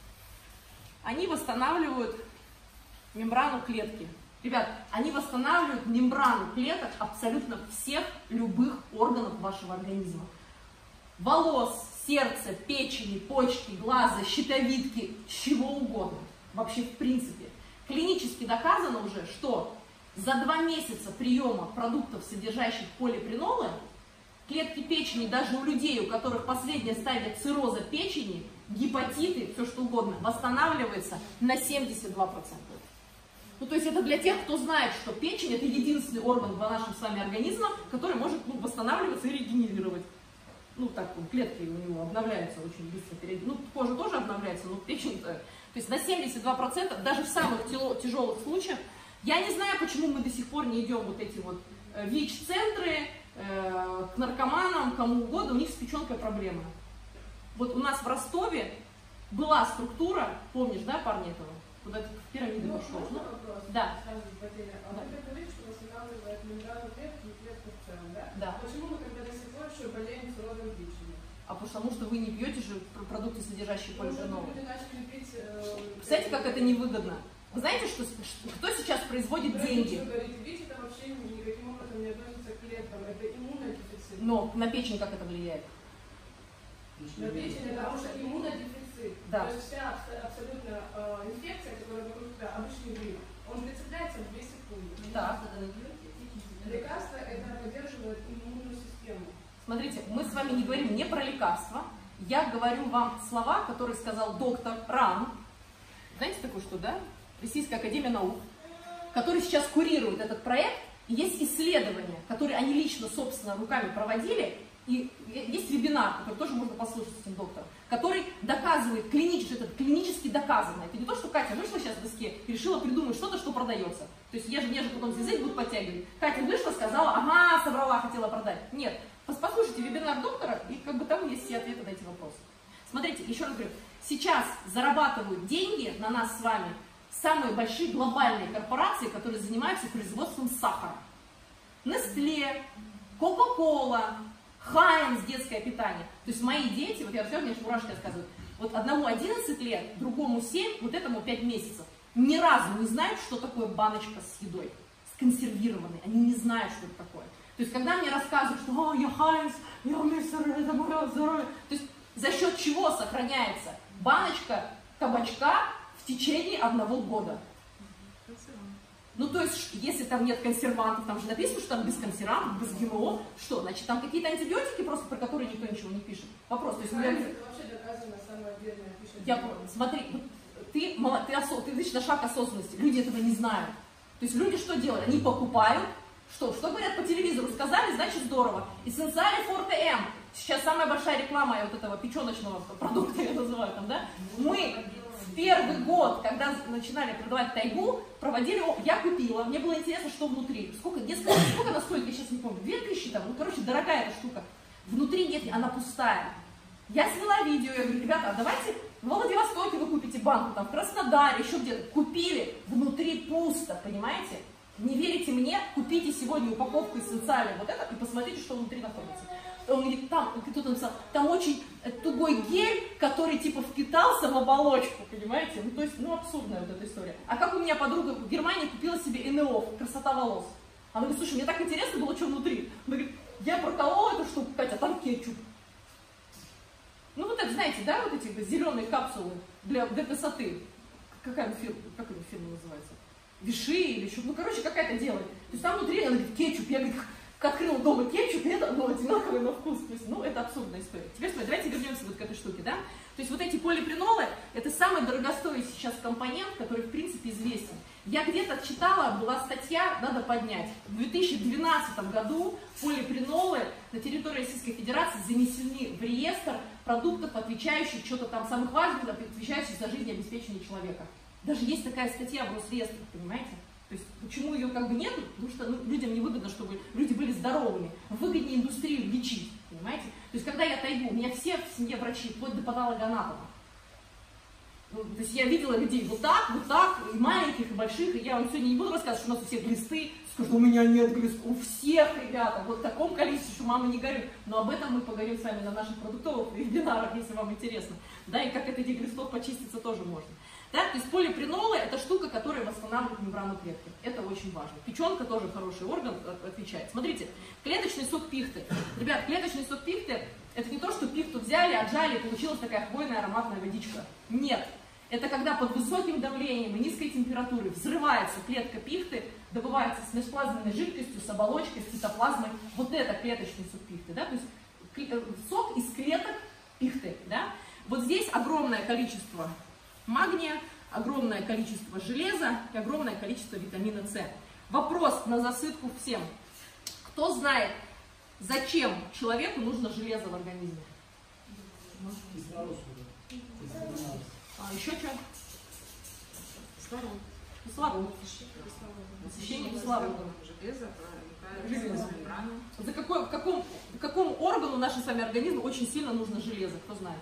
Они восстанавливают мембрану клетки. Ребят, они восстанавливают мембрану клеток абсолютно всех любых органов вашего организма. Волос, сердца, печени, почки, глаза, щитовидки, чего угодно. Вообще в принципе. Клинически доказано уже, что за 2 месяца приема продуктов, содержащих полипренолы, клетки печени даже у людей, у которых последняя стадия цирроза печени, гепатиты, все что угодно, восстанавливается на 72%. Ну, то есть это для тех, кто знает, что печень это единственный орган в нашем с вами организме, который может восстанавливаться и регенерировать. Ну, так, клетки у него обновляются очень быстро. Ну, кожа тоже обновляется, но печень... То есть на 72%, даже в самых тяжелых случаях. Я не знаю, почему мы до сих пор не идем вот эти вот ВИЧ-центры, к наркоманам, кому угодно, у них с печенкой проблемы. Вот у нас в Ростове была структура, помнишь, да, парни этого? Куда ты в пирамиду пошел? Можно вопрос? Да. Сразу в бактерии. А вы говорите, что восстанавливает мембрану клетки и клетку в целом, да? Да. Почему мы тогда до сих пор еще болеем циррозом печени? А потому что вы не пьете же продукты, содержащие полипренолы. Люди начали пить... Представляете, как это невыгодно? Вы знаете, что, кто сейчас производит деньги? Вы говорите, ВИЧ это вообще никаким образом не относится к клеткам, это иммунодефицит. Но на печень как это влияет? На печень это потому что иммунодефицит. Да. То есть вся абсолютно инфекция, которая вокруг тебя, обычный грипп, он прицепляется в 2 секунды. Да. Лекарства это поддерживает иммунную систему. Смотрите, мы с вами не говорим не про лекарства. Я говорю вам слова, которые сказал доктор Ран. Знаете такое что, да? Российская академия наук, который сейчас курирует этот проект. И есть исследования, которые они лично, собственно, руками проводили. И есть вебинар, который тоже можно послушать с этим доктором, который доказывает, клинически доказано. Это не то, что Катя вышла сейчас в доске и решила придумать что-то, что продается. То есть я же потом язык буду подтягивать. Катя вышла, сказала, ага, собрала, хотела продать. Нет, послушайте вебинар доктора, и как бы там есть все ответы на эти вопросы. Смотрите, еще раз говорю, сейчас зарабатывают деньги на нас с вами самые большие глобальные корпорации, которые занимаются производством сахара. Nestlé, Coca-Cola, Heinz, детское питание. То есть мои дети, вот я все, мне мурашки рассказывают, вот одному 11 лет, другому 7, вот этому 5 месяцев. Ни разу не знают, что такое баночка с едой, с консервированной. Они не знают, что это такое. То есть когда мне рассказывают, что я Heinz, я мистер, это мое здоровье. То есть за счет чего сохраняется баночка табачка в течение 1 года? Ну, то есть, если там нет консервантов, там же написано, что там без консервантов, без ГМО, что, значит, там какие-то антибиотики просто, про которые никто ничего не пишет. Вопрос, то есть... Это вообще доказано, самое верное пишет. Смотри, ты значит, на шаг осознанности, люди этого не знают. То есть люди что делают? Они покупают, что говорят по телевизору, сказали, значит здорово. Эссенциали Форте М, сейчас самая большая реклама вот этого печеночного продукта, я называю там, да? Мы в первый год, когда начинали продавать тайгу, проводили, я купила, мне было интересно, что внутри. Сколько она стоит, я сейчас не помню, 2000 там, ну, короче, дорогая эта штука. Внутри нет, она пустая. Я сняла видео, я говорю, ребята, а давайте в Владивостоке вы купите банку, там, в Краснодаре, еще где-то. Купили, внутри пусто, понимаете? Не верите мне? Купите сегодня упаковку эссенциальной вот это и посмотрите, что внутри находится. Он говорит, там, кто-то написал, там очень тугой гель, который типа впитался в оболочку, понимаете? Ну, то есть, ну, абсурдная вот эта история. А как у меня подруга в Германии купила себе НО, красота волос. Она говорит, слушай, мне так интересно было, что внутри. Она говорит, я проколола эту штуку, Катя, там кетчуп. Ну, вот это, знаете, да, вот эти зеленые капсулы для красоты. Какая фирма, как эта фирма называется? Виши или что? Ну, короче, какая-то делает. То есть там внутри, она говорит, кетчуп. Я, говорит, открыла дома кетчуп, и это, ну, одинаковый на вкус. То есть, ну, это абсурдная история. Теперь смотри, давайте вернемся вот к этой штуке, да? То есть вот эти полипренолы, это самый дорогостоящий сейчас компонент, который, в принципе, известен. Я где-то читала, была статья, надо поднять. В 2012 году полипренолы на территории Российской Федерации занесены в реестр продуктов, отвечающих что-то там самых важных, отвечающих за жизнеобеспечение человека. Даже есть такая статья в Росреестре, понимаете? То есть почему ее как бы нет? Потому что людям невыгодно, чтобы люди были здоровыми. Выгоднее индустрию лечить, понимаете? То есть когда я тайгу, у меня все в семье врачи, вплоть до патологоанатома. Ну, то есть я видела людей вот так, и маленьких, и больших, и я вам сегодня не буду рассказывать, что у нас у всех глисты, скажу, у меня нет глист, у всех, ребята, вот в таком количестве, что мама не горюет. Но об этом мы поговорим с вами на наших продуктовых вебинарах, если вам интересно. Да, и как от этих глистов почиститься тоже можно. Да, то есть полипренолы – это штука, которая восстанавливает мембрану клетки. Это очень важно. Печенка тоже хороший орган, отвечает. Смотрите, клеточный сок пихты. Ребят, клеточный сок пихты – это не то, что пихту взяли, отжали, и получилась такая хвойная ароматная водичка. Нет. Это когда под высоким давлением и низкой температурой взрывается клетка пихты, добывается с межплазменной жидкостью, с оболочкой, с цитоплазмой. Вот это клеточный сок пихты. Да? То есть сок из клеток пихты. Да? Вот здесь огромное количество магния, огромное количество железа и огромное количество витамина С. Вопрос на засыпку всем. Кто знает, зачем человеку нужно железо в организме? А еще что? Кислород. Насыщение кислородом. Железо. За какому органу нашему с вами организму очень сильно нужно железо? Кто знает?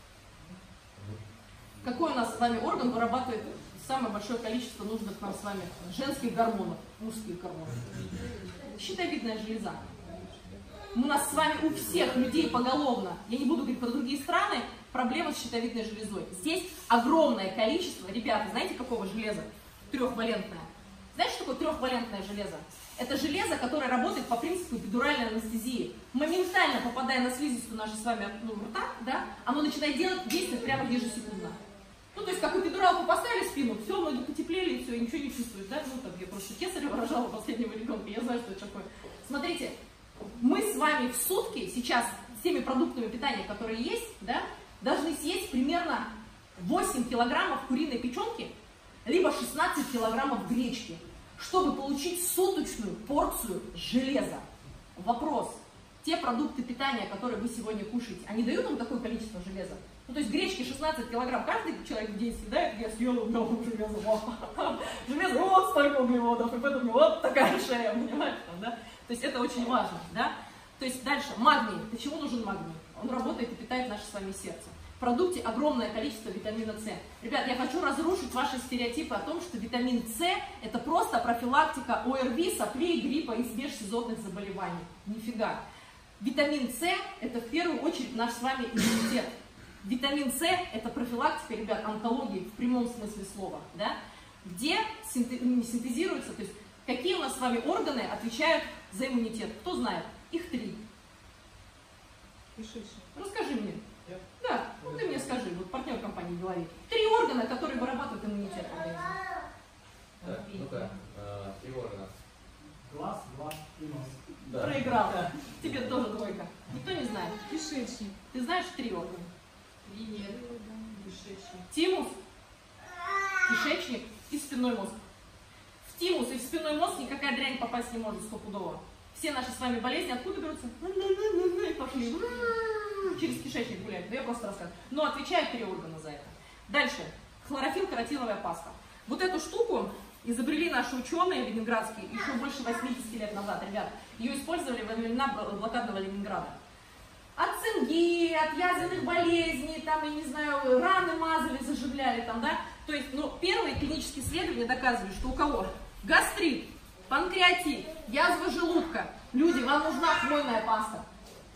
Какой у нас с вами орган вырабатывает самое большое количество нужных нам с вами женских гормонов, мужских гормонов? Щитовидная железа. У нас с вами у всех людей поголовно, я не буду говорить про другие страны, проблема с щитовидной железой. Здесь огромное количество, ребята, знаете какого железа? Трехвалентное. Знаете, что такое трехвалентное железо? Это железо, которое работает по принципу эпидуральной анестезии. Моментально попадая на слизистую нашу с вами рта, да, оно начинает действовать прямо ежесекундно. Ну, то есть, как эпидуралку поставили в спину, все, ноги потеплели, и все, и ничего не чувствуешь, да? Ну, так я просто кесарево рожала последнего ребенка, я знаю, что это такое. Смотрите, мы с вами в сутки сейчас с теми продуктами питания, которые есть, да, должны съесть примерно 8 килограммов куриной печенки, либо 16 килограммов гречки, чтобы получить суточную порцию железа. Вопрос. Те продукты питания, которые вы сегодня кушаете, они дают вам такое количество железа? Ну, то есть гречки 16 килограмм каждый человек в день съедает, я съела много железа. Железо, вот столько углеводов, и поэтому вот такая шея, понимаете? Да? То есть это очень важно. Да? То есть дальше, магний. Почему нужен магний? Он работает и питает наше с вами сердце. В продукте огромное количество витамина С. Ребят, я хочу разрушить ваши стереотипы о том, что витамин С это просто профилактика ОРВИ, соплей, гриппа и межсезонных заболеваний. Нифига. Витамин С это в первую очередь наш с вами иммунитет. Витамин С это профилактика, ребят, онкологии в прямом смысле слова. Да? Где синтезируется, то есть какие у нас с вами органы отвечают за иммунитет? Кто знает? Их 3. Расскажи мне. Да, ну ты мне скажи, вот партнер компании говорит. 3 органа, которые вырабатывают иммунитет в организме. Так, ну-ка, 3 органа. Глаз, и нос. Да. Проиграл. Тебе тоже двойка. Никто не знает. Кишечник. Ты знаешь 3 органа? И нет. Кишечник. Тимус, кишечник и спинной мозг. В тимус и в спинной мозг никакая дрянь попасть не может стопудово. Все наши с вами болезни откуда берутся? И пошли. Через кишечник гуляют. Да я просто рассказываю. Но отвечают 3 органа за это. Дальше. Хлорофилл каротиновая паста. Вот эту штуку изобрели наши ученые ленинградские еще больше 80 лет назад, ребят. Ее использовали во времена блокадного Ленинграда. От цинги, от язвенных болезней, там, я не знаю, раны мазали, заживляли там, да. То есть, ну, первые клинические исследования доказывали, что у кого гастрит, панкреатит, язва желудка, люди, вам нужна хвойная паста.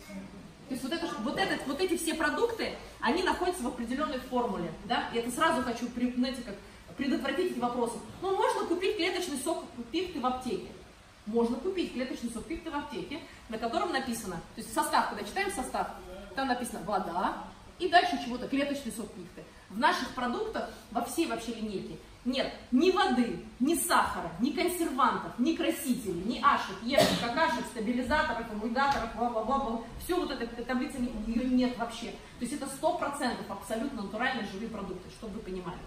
То есть вот эти все продукты, они находятся в определенной формуле, да. И это сразу хочу, знаете, как предотвратить эти вопросы. Ну, можно купить клеточный сок пихты в аптеке. Можно купить клеточный сок пихты в аптеке, на котором написано, то есть состав, когда читаем состав, там написано вода и дальше чего-то, клеточный сок пихты. В наших продуктах, во всей вообще линейке, нет ни воды, ни сахара, ни консервантов, ни красителей, ни ашек, ешек, какашек, стабилизаторов, эмульгаторов, бла-бла-бла. Все вот эта таблица, ее нет вообще. То есть это 100% абсолютно натуральные живые продукты, чтобы вы понимали.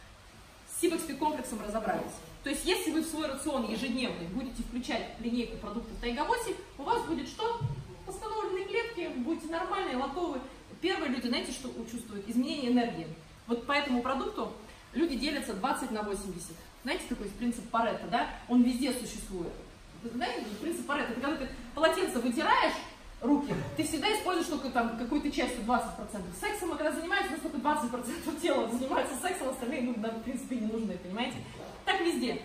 С Сибэкспи-комплексом разобрались. То есть, если вы в свой рацион ежедневный будете включать линейку продуктов Тайга-8, у вас будет что? Восстановленные клетки, будете нормальные, лаковые. Первые люди, знаете, что чувствуют? Изменение энергии. Вот по этому продукту люди делятся 20 на 80. Знаете, какой принцип Парето, да? Он везде существует. Вы знаете, принцип Парето, это когда ты полотенце вытираешь, руки, ты всегда используешь только там какой-то частью 20%. Сексом, когда занимаешься, у нас только 20% тела занимается сексом, остальные, ну, в принципе, не нужны, понимаете? Так везде.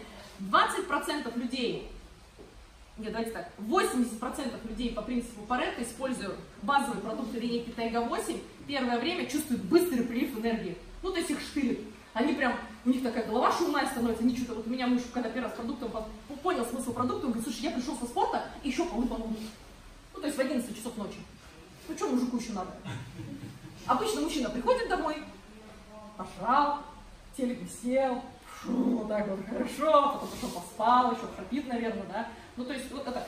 20% людей, нет, давайте так, 80% людей по принципу Парето, используя базовые продукты линейки Тайга-8, первое время чувствуют быстрый прилив энергии. Ну, то есть их штырит. Они прям, у них такая голова шумная становится, они что-то, вот у меня муж, когда первый раз продуктом понял смысл продукта, он говорит, слушай, я пришел со спорта, и еще полы помогут. Ну, то есть в 11 часов ночи. Ну, что мужику еще надо? Обычно мужчина приходит домой, пожрал, телек сел, вот так вот хорошо, потом пошел поспал, еще храпит, наверное, да. Ну, то есть вот это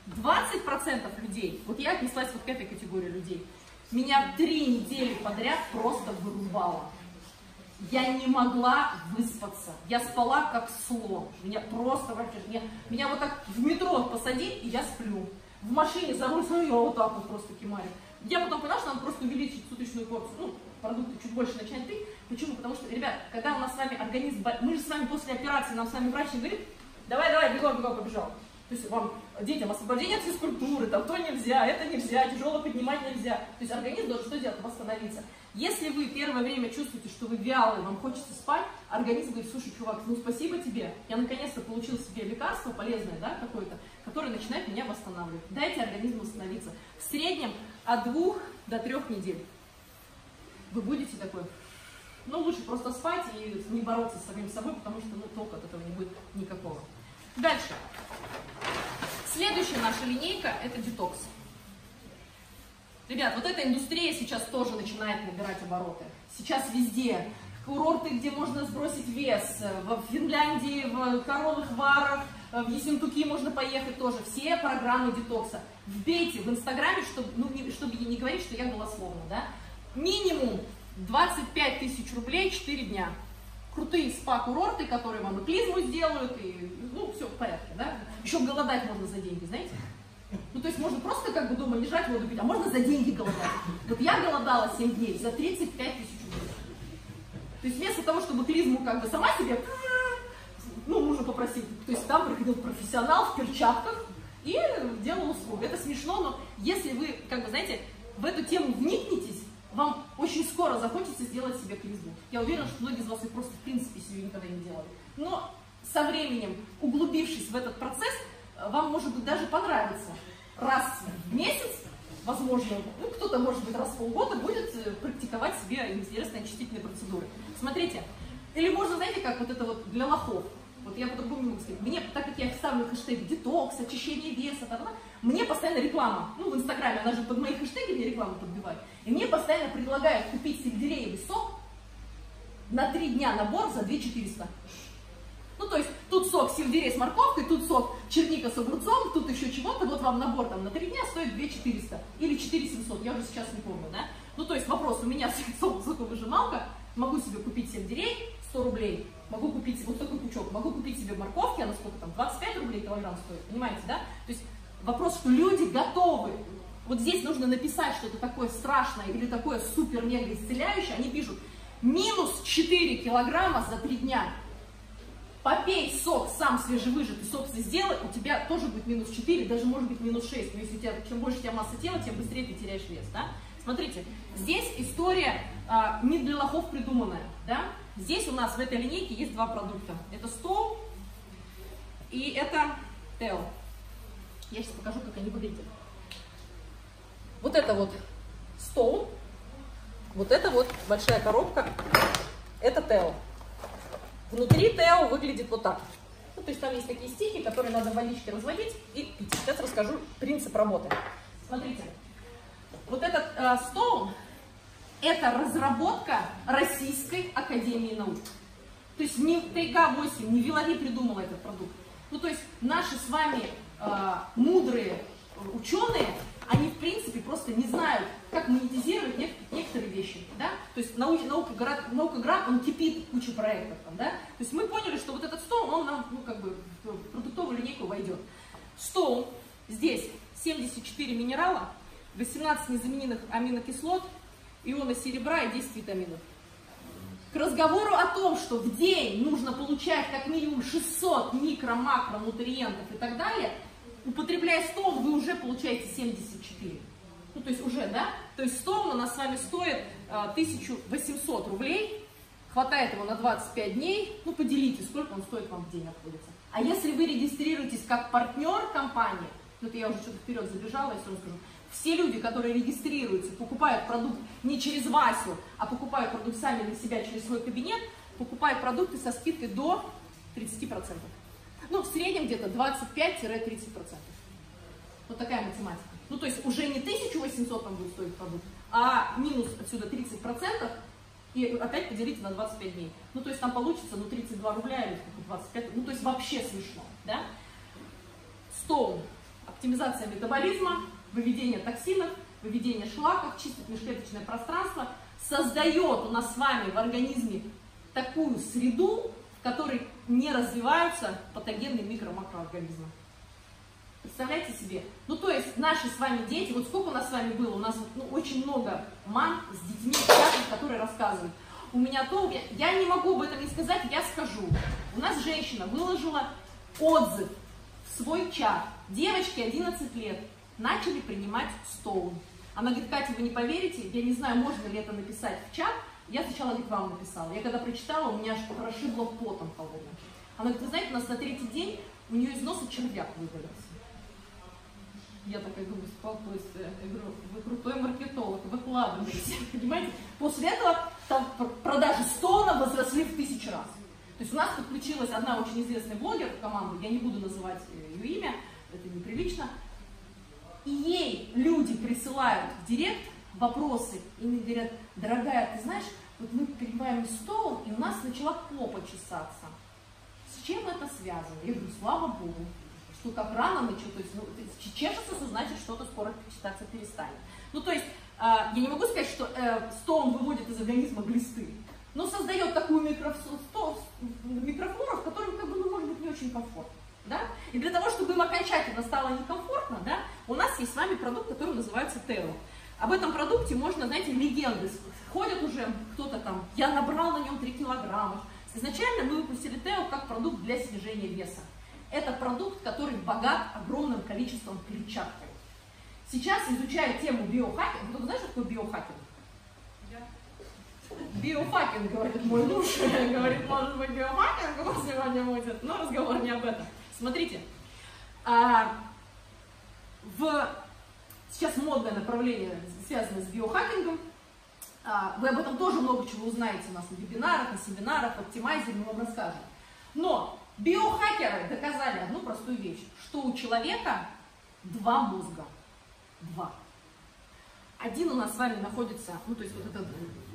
20% людей, вот я отнеслась вот к этой категории людей, меня 3 недели подряд просто вырубало. Я не могла выспаться. Я спала как слон. Меня просто вообще, меня вот так в метро посадить, и я сплю. В машине за руль свою, я вот так вот просто кимарю. Я потом поняла, что надо просто увеличить суточную порцию. Ну, продукты чуть больше начать пить. Почему? Потому что, ребят, когда у нас с вами организм, мы же с вами после операции, нам с вами врач не говорит, давай, бегом, побежал. То есть вам, детям, освобождение от физкультуры, там то нельзя, это нельзя, тяжело поднимать нельзя. То есть организм должен что делать? Восстановиться. Если вы первое время чувствуете, что вы вялый, вам хочется спать, организм говорит, слушай, чувак, ну спасибо тебе, я наконец-то получил себе лекарство полезное, да, какое-то, которое начинает меня восстанавливать. Дайте организму восстановиться. В среднем от 2 до 3 недель. Вы будете такой, ну лучше просто спать и не бороться с самим собой, потому что, ну, толку от этого не будет никакого. Дальше. Следующая наша линейка – это детокс. Ребят, вот эта индустрия сейчас тоже начинает набирать обороты. Сейчас везде. Курорты, где можно сбросить вес. В Финляндии, в Карловых Варах, в Ессентуки можно поехать тоже. Все программы детокса. Вбейте в Инстаграме, чтобы не говорить, что я голословна, да? Минимум 25 тысяч рублей 4 дня. Крутые спа-курорты, которые вам и клизму сделают, и, ну, все в порядке, да? Еще голодать можно за деньги, знаете? Ну, то есть можно просто как бы дома лежать, воду пить, а можно за деньги голодать. Вот я голодала 7 дней за 35 тысяч рублей. То есть вместо того, чтобы клизму как бы сама себе, ну, мужа попросить, то есть там приходил профессионал в перчатках и делал услугу. Это смешно, но если вы, как бы, знаете, в эту тему вникнетесь, вам очень скоро захочется сделать себе клизму. Я уверена, что многие из вас их просто в принципе себе никогда не делали. Но со временем, углубившись в этот процесс, вам, может быть, даже понравится. Раз в месяц, возможно, ну, кто-то, может быть, раз в полгода будет практиковать себе интересные очистительные процедуры. Смотрите, или можно, знаете, как вот это вот для лохов. Вот я по-другому не могу сказать. Мне, так как я ставлю хэштеги детокс, очищение веса, мне постоянно реклама, ну, в Инстаграме, она же под мои хэштеги мне рекламу подбивает, и мне постоянно предлагают купить сельдереевый сок на 3 дня набор за 2400. Ну, то есть, тут сок сельдерей с морковкой, тут сок черника с огурцом, тут еще чего-то, вот вам набор там на 3 дня стоит 2400 или 4700, я уже сейчас не помню, да? Ну, то есть, вопрос, у меня соковыжималка, могу себе купить сельдерей, 100 рублей, могу купить вот такой пучок, могу купить себе морковки, она сколько там, 25 рублей килограмм стоит, понимаете, да? То есть, вопрос, что люди готовы. Вот здесь нужно написать что-то такое страшное или такое супер-мега исцеляющее, они пишут, минус 4 килограмма за 3 дня. Попей сок, сам свежевыжатый сок сделай, у тебя тоже будет минус 4, даже может быть минус 6. Но если у тебя, чем больше у тебя масса тела, тем быстрее ты теряешь вес. Да? Смотрите, здесь история не для лохов придуманная. Да? Здесь у нас в этой линейке есть два продукта. Это Stone и это Teo. Я сейчас покажу, как они выглядят. Вот это вот Stone, вот это вот большая коробка, это Teo. Внутри Teo выглядит вот так. Ну, то есть там есть такие стики, которые надо в водичке разводить и пить. Сейчас расскажу принцип работы. Смотрите, вот этот Stone – это разработка Российской академии наук. То есть не ТК-8, не Вилави придумала этот продукт. Ну, то есть наши с вами мудрые ученые, они, в принципе, просто не знают, как монетизировать некоторые вещи, да? То есть наукоград, он кипит куча проектов, там, да? То есть мы поняли, что вот этот Stone, он нам, ну, как бы, в продуктовую линейку войдет. Stone, здесь 74 минерала, 18 незаменимых аминокислот, ионы серебра и 10 витаминов. К разговору о том, что в день нужно получать как минимум 600 микро-макронутриентов и так далее, употребляя Stone, вы уже получаете 74. Ну, то есть уже, да? То есть Stone у нас с вами стоит 1800 рублей. Хватает его на 25 дней. Ну, поделите, сколько он стоит вам в день обходится. А если вы регистрируетесь как партнер компании, ну, это я уже что-то вперед забежала, я все расскажу. Все люди, которые регистрируются, покупают продукт не через Васю, а покупают продукт сами для себя через свой кабинет, покупают продукты со скидкой до 30%. Ну, в среднем где-то 25-30%. Вот такая математика. Ну, то есть уже не 1800 там будет стоить продукт, а минус отсюда 30%, и опять поделите на 25 дней. Ну, то есть там получится, ну, 32 рубля или 25, ну, то есть вообще смешно, да? Stone. Оптимизация метаболизма, выведение токсинов, выведение шлаков, чистит межклеточное пространство, создает у нас с вами в организме такую среду, в которой не развиваются патогенные микро-макроорганизмы. Представляете себе? Ну, то есть наши с вами дети, вот сколько у нас с вами было, у нас очень много мам с детьми, которые рассказывают. У меня то, я не могу об этом не сказать, я скажу. У нас женщина выложила отзыв в свой чат. Девочки 11 лет начали принимать Stone. Она говорит: Катя, вы не поверите, я не знаю, можно ли это написать в чат. Я сначала, говорит, вам написала. Я когда прочитала, у меня аж прошибло потом холодным. Она говорит: вы знаете, у нас на 3-й день у нее из носа червяк вывалился. Я такая думаю: спокойствие. Я говорю: вы крутой маркетолог, выкладываете. Понимаете? После этого там продажи Stone возросли в 1000 раз. То есть у нас подключилась одна очень известная блогер в команду, я не буду называть ее имя, это неприлично. И ей люди присылают в директ вопросы, и мне говорят: дорогая, ты знаешь, вот мы принимаем Stone, и у нас начала попа чесаться. С чем это связано? Я говорю: слава богу, что так рано начало, то есть, ну, чешется, значит, что-то скоро чесаться перестанет. Ну, то есть, я не могу сказать, что Stone выводит из организма глисты, но создает такую микрофлору, в которой, как бы, ну, может быть, не очень комфортно. Да? И для того, чтобы им окончательно стало некомфортно, да, у нас есть с вами продукт, который называется Teo. Об этом продукте можно, знаете, легенды ходят уже, кто-то там: я набрал на нем 3 килограмма. Изначально мы выпустили Teo как продукт для снижения веса. Это продукт, который богат огромным количеством клетчатки. Сейчас, изучая тему биохакинга, кто знает, что такое биохакинг? Биохакинг, говорит мой муж, говорит: может быть, биохакинг у нас сегодня будет, но разговор не об этом. Смотрите, сейчас модное направление, связанное с биохакингом. Вы об этом тоже много чего узнаете у нас на вебинарах, на семинарах, в оптимайзере, мы вам расскажем. Но биохакеры доказали одну простую вещь, что у человека 2 мозга. 2. Один у нас с вами находится, ну, то есть вот это...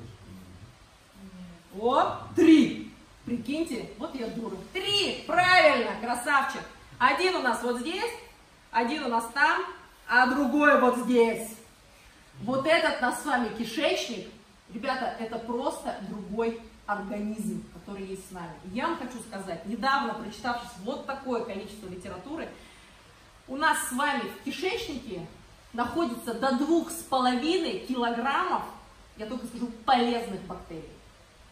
Вот, 3. Прикиньте, вот я дура. 3, правильно, красавчик. Один у нас вот здесь, один у нас там, а другой вот здесь. Вот этот наш с вами кишечник, ребята, это просто другой организм, который есть с нами. Я вам хочу сказать, недавно прочитавшись вот такое количество литературы, у нас с вами в кишечнике находится до 2,5 килограммов, я только скажу, полезных бактерий.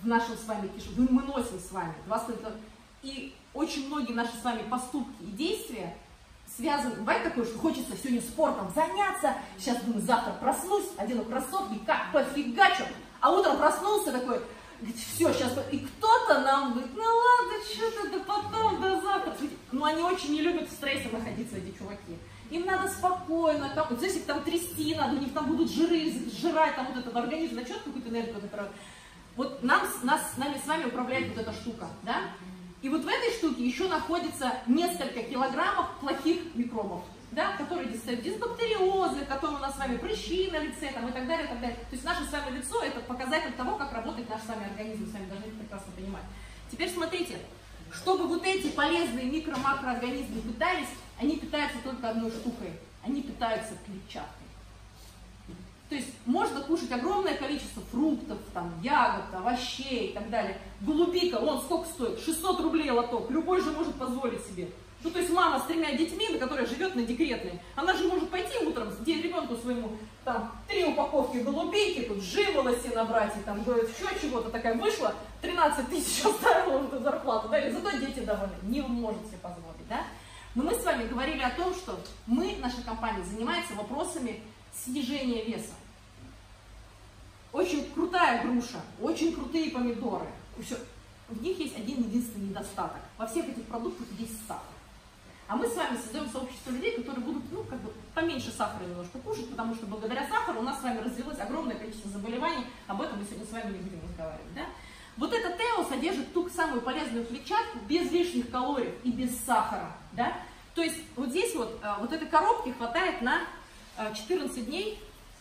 в нашем с вами кишечнике, мы носим с вами 2,5 килограмма. И очень многие наши с вами поступки и действия связаны, бывает такое, что хочется сегодня спортом заняться, сейчас думаю, завтра проснусь, одену кроссовки, как пофигачу, а утром проснулся такой, все, сейчас, и кто-то нам говорит, ну ладно, что-то, да потом, да завтра. Но они очень не любят в стрессе находиться, эти чуваки. Им надо спокойно, там, вот здесь их там трясти надо, у них там будут жиры, сжирать, там вот этот организм, начнет какую-то энергию. Вот нами с вами управляет вот эта штука, да? И вот в этой штуке еще находится несколько килограммов плохих микробов, да, которые достают дисбактериозы, которые у нас с вами прыщи на лице, там, и так далее, и так далее. То есть наше с вами лицо – это показатель того, как работает наш с вами организм, с вами должны это прекрасно понимать. Теперь смотрите, чтобы вот эти полезные микро-макроорганизмы питались, они питаются только одной штукой – они питаются клетчаткой. То есть можно кушать огромное количество фруктов, там, ягод, овощей и так далее. Голубика, он сколько стоит? 600 рублей лоток, любой же может позволить себе. Ну, то есть мама с 3 детьми, которая живет на декретной, она же может пойти утром, ребенку своему, там, 3 упаковки голубики, тут живола себе набрать, и там, еще чего-то такая вышла, 13 тысяч оставила эту зарплату, да, и зато дети довольны. Не может себе позволить, да. Но мы с вами говорили о том, что наша компания занимается вопросами снижения веса. Очень крутая груша, очень крутые помидоры. В них есть один единственный недостаток. Во всех этих продуктах есть сахар. А мы с вами создаем сообщество людей, которые будут, ну, как бы поменьше сахара немножко кушать, потому что благодаря сахару у нас с вами развилось огромное количество заболеваний. Об этом мы сегодня с вами не будем разговаривать, да? Вот это ТЭО содержит ту самую полезную клетчатку без лишних калорий и без сахара, да? То есть вот здесь вот этой коробки хватает на 14 дней.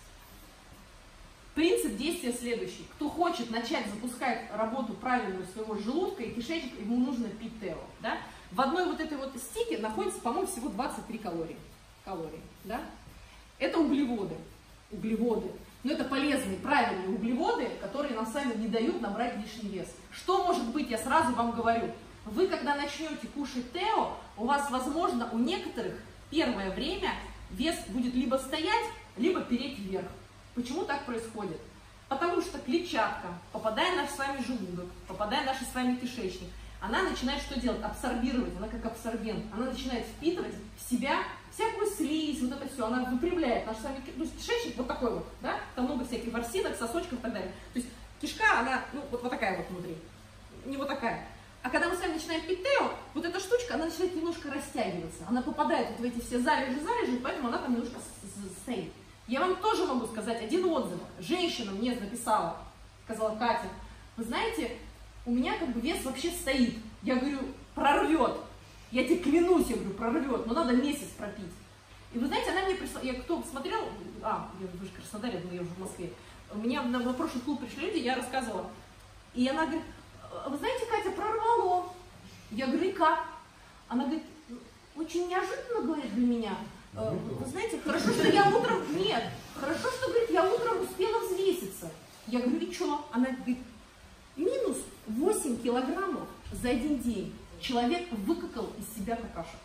Принцип действия следующий. Кто хочет начать запускать работу правильную своего желудка и кишечника, ему нужно пить ТЭО, да? В одной вот этой вот стике находится, по-моему, всего 23 калории, да? Это углеводы. Но это полезные, правильные углеводы, которые нам с вами не дают набрать лишний вес. Что может быть, я сразу вам говорю. Вы, когда начнете кушать ТЭО, у вас, возможно, у некоторых первое время вес будет либо стоять, либо переть вверх. Почему так происходит? Потому что клетчатка, попадая в наш с вами желудок, попадая в наш с вами кишечник, она начинает что делать? Абсорбировать, она как абсорбент. Она начинает впитывать в себя всякую слизь, вот это все, она выпрямляет наш с вами кишечник, вот такой вот, да? Там много всяких ворсинок, сосочков и так далее. То есть кишка, она, ну, вот такая вот внутри, не вот такая. А когда мы с вами начинаем пить ТЭО, вот эта штучка, она начинает немножко растягиваться. Она попадает вот в эти все залежи, поэтому она там немножко стоит. Я вам тоже могу сказать один отзыв. Женщина мне написала, сказала: Катя, вы знаете, у меня как бы вес вообще стоит. Я говорю, прорвет. Я тебе клянусь, я говорю, прорвет, но надо месяц пропить. И вы знаете, она мне пришла, я кто смотрел, вы же в Краснодаре, я уже в Москве. У меня на прошлый клуб пришли люди, я рассказывала. И она говорит: вы знаете, Катя, прорвало. Я говорю, и как? Она говорит, очень неожиданно, говорит, для меня. Вы знаете, хорошо, что я утром... Нет, хорошо, что, говорит, я утром успела взвеситься. Я говорю, и что? Она говорит, минус 8 килограммов за один день человек выкакал из себя какашек.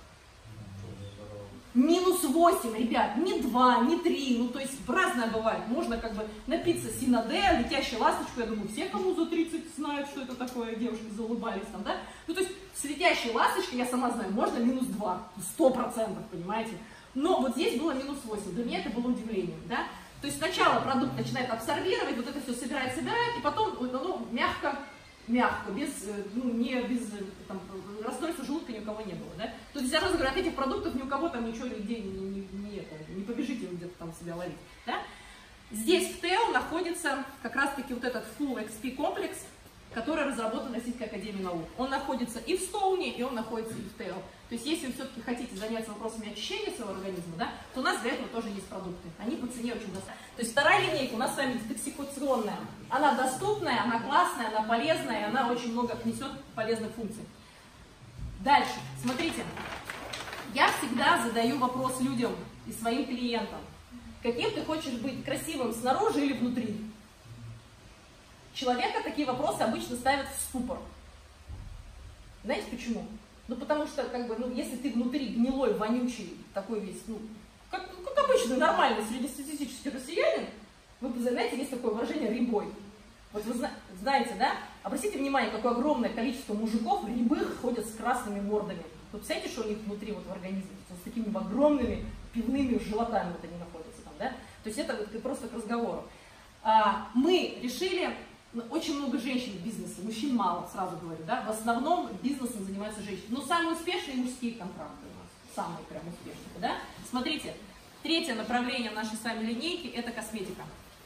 Минус 8, ребят, не 2, не 3, ну то есть разное бывает. Можно как бы напиться Синодея, летящей ласточку, я думаю, все, кому за 30 знают, что это такое, девушки заулыбались там, да? Ну то есть с летящей ласточкой, я сама знаю, можно минус 2, 100%, понимаете? Но вот здесь было минус 8, для меня это было удивлением, да? То есть сначала продукт начинает абсорбировать, вот это все собирает, и потом оно мягко, без там, расстройства желудка ни у кого не было, да? То есть я сразу говорю, от этих продуктов ни у кого там ничего нигде не побежите где-то там себя ловить, да? Здесь в ТЭО находится как раз-таки вот этот Full XP комплекс, который разработан Российской академией наук. Он находится и в Стоуне, и он находится и в ТЭО. То есть если вы все-таки хотите заняться вопросами очищения своего организма, да, то у нас для этого тоже есть продукты. Они по цене очень доступны. То есть вторая линейка у нас с вами детоксикационная. Она доступная, она классная, она полезная, и она очень много несет полезных функций. Дальше, смотрите. Я всегда задаю вопрос людям и своим клиентам. Каким ты хочешь быть, красивым снаружи или внутри? Человека такие вопросы обычно ставят в ступор. Знаете почему? Ну, потому что, как бы, ну, если ты внутри гнилой, вонючий, такой весь, ну, как обычный, нормальный, среднестатистический россиянин, вы знаете, есть такое выражение «рябой». Вот вы знаете, да? Обратите внимание, какое огромное количество мужиков рябых ходят с красными мордами. Вы представляете, что у них внутри вот в организме? С такими огромными пивными животами вот они находятся там, да? То есть это вот просто к разговору. Мы решили, очень много женщин в бизнесе, мужчин мало, сразу говорю, да? В основном бизнесом занимаются женщины. Но самые успешные мужские контракты у нас, самые прям успешные, да? Смотрите, третье направление нашей с вами линейки – это косметика.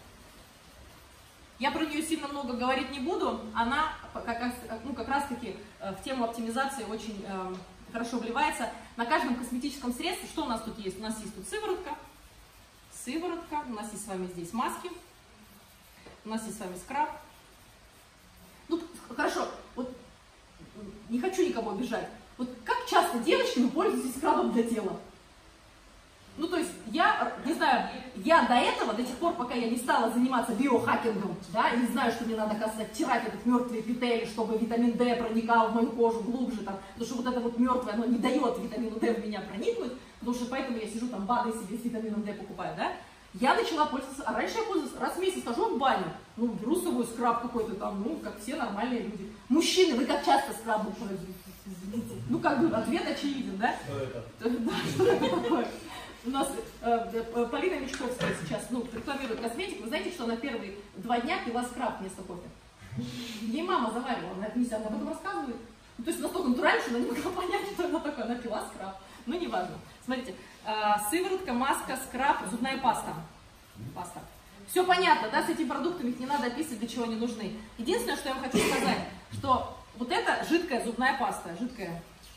Я про нее сильно много говорить не буду, она как раз-таки в тему оптимизации очень хорошо вливается. На каждом косметическом средстве, что у нас тут есть? У нас есть тут сыворотка, у нас есть с вами здесь маски, у нас есть с вами скраб. Ну, хорошо, вот не хочу никого обижать. Вот как часто, девочки, вы пользуетесь скрабом для тела? Ну, то есть, я, не знаю, я до этого, до тех пор, пока я не стала заниматься биохакингом, да, и не знаю, что мне надо, оказывается, оттирать этот мертвый эпителий, чтобы витамин D проникал в мою кожу глубже, там, потому что вот это вот мертвое, оно не дает витамину D в меня проникнуть, потому что поэтому я сижу там, БАДы себе с витамином D покупаю, да. Я начала пользоваться, а раньше я пользовалась, раз в месяц хожу в баню, ну, беру с собой скраб какой-то там, ну, как все нормальные люди. Мужчины, вы как часто скрабом пользуетесь? Извините. Ну, как бы, ответ очевиден, да? Что это? Да, что это такое? У нас Полина Мечковская сейчас рекламирует косметику. Вы знаете, что она первые 2 дня пила скраб вместо кофе? Ей мама заваривала, она об этом рассказывает. Ну, то есть настолько натурально, что она не могла понять, что это такое. Она пила скраб. Ну, неважно. Смотрите, сыворотка, маска, скраб, зубная паста. Все понятно, да, с этими продуктами их не надо описывать, для чего они нужны. Единственное, что я вам хочу сказать, что вот эта жидкая зубная паста, жидкая,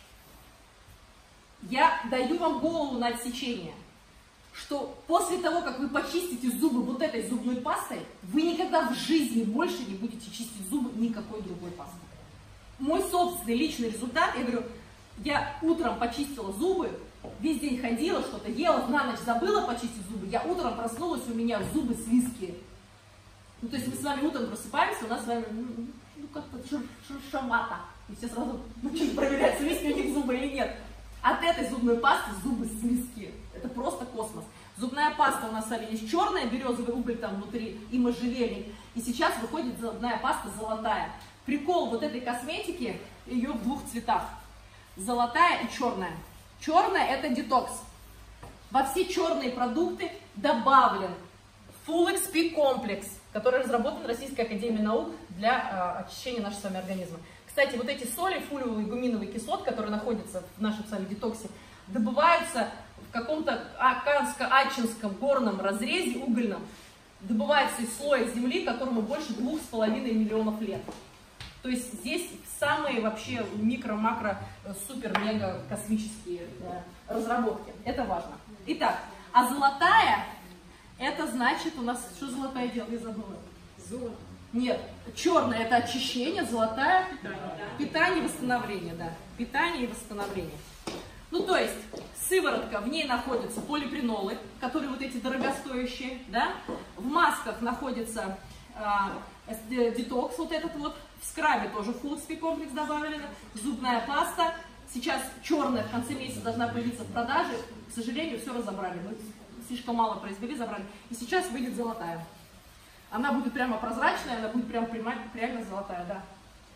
я даю вам голову на отсечение, что после того, как вы почистите зубы вот этой зубной пастой, вы никогда в жизни больше не будете чистить зубы никакой другой пастой. Мой собственный личный результат, я говорю, я утром почистила зубы, весь день ходила, что-то ела, на ночь забыла почистить зубы, я утром проснулась, у меня зубы слизкие. Ну, то есть мы с вами утром просыпаемся, у нас с вами, ну как-то шершовато. И все сразу начали проверять, слизкие у них зубы или нет. От этой зубной пасты зубы слизкие. Это просто космос. Зубная паста у нас с вами есть черная, березовый уголь там внутри и можжевельник. И сейчас выходит зубная паста золотая. Прикол вот этой косметики, ее в 2 цветах. Золотая и черная. Черная это детокс. Во все черные продукты добавлен Full XP комплекс, который разработан Российской академией наук для очищения нашего с вами организма. Кстати, вот эти соли, фолиевый и гуминовый кислот, которые находятся в нашем с вами детоксе, добываются в каком-то Аканско-Ачинском горном разрезе угольном. Добывается из слоя земли, которому больше 2,5 миллионов лет. То есть здесь самые вообще микро-макро, супер-мега космические разработки. Это важно. Итак, а золотая, это значит у нас, что золотая делает, я забыла. Золото. Нет, черная это очищение, золотая питание и восстановление, да. Питание и восстановление. Ну, то есть, сыворотка, в ней находятся полипренолы, которые вот эти дорогостоящие, да. В масках находится детокс, вот этот вот. В скрабе тоже Full XP комплекс добавлен. Зубная паста. Сейчас черная в конце месяца должна появиться в продаже. К сожалению, все разобрали. Мы слишком мало произвели, забрали. И сейчас выйдет золотая. Она будет прямо прозрачная, она будет прямо реально золотая, да.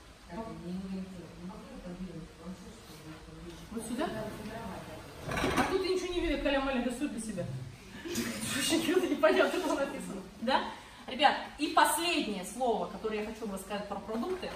Вот сюда? А тут я ничего не видно, Коля-Маля рисует для себя. Непонятно, что написано. Да? Ребят, и последнее слово, которое я хочу вам рассказать про продукты,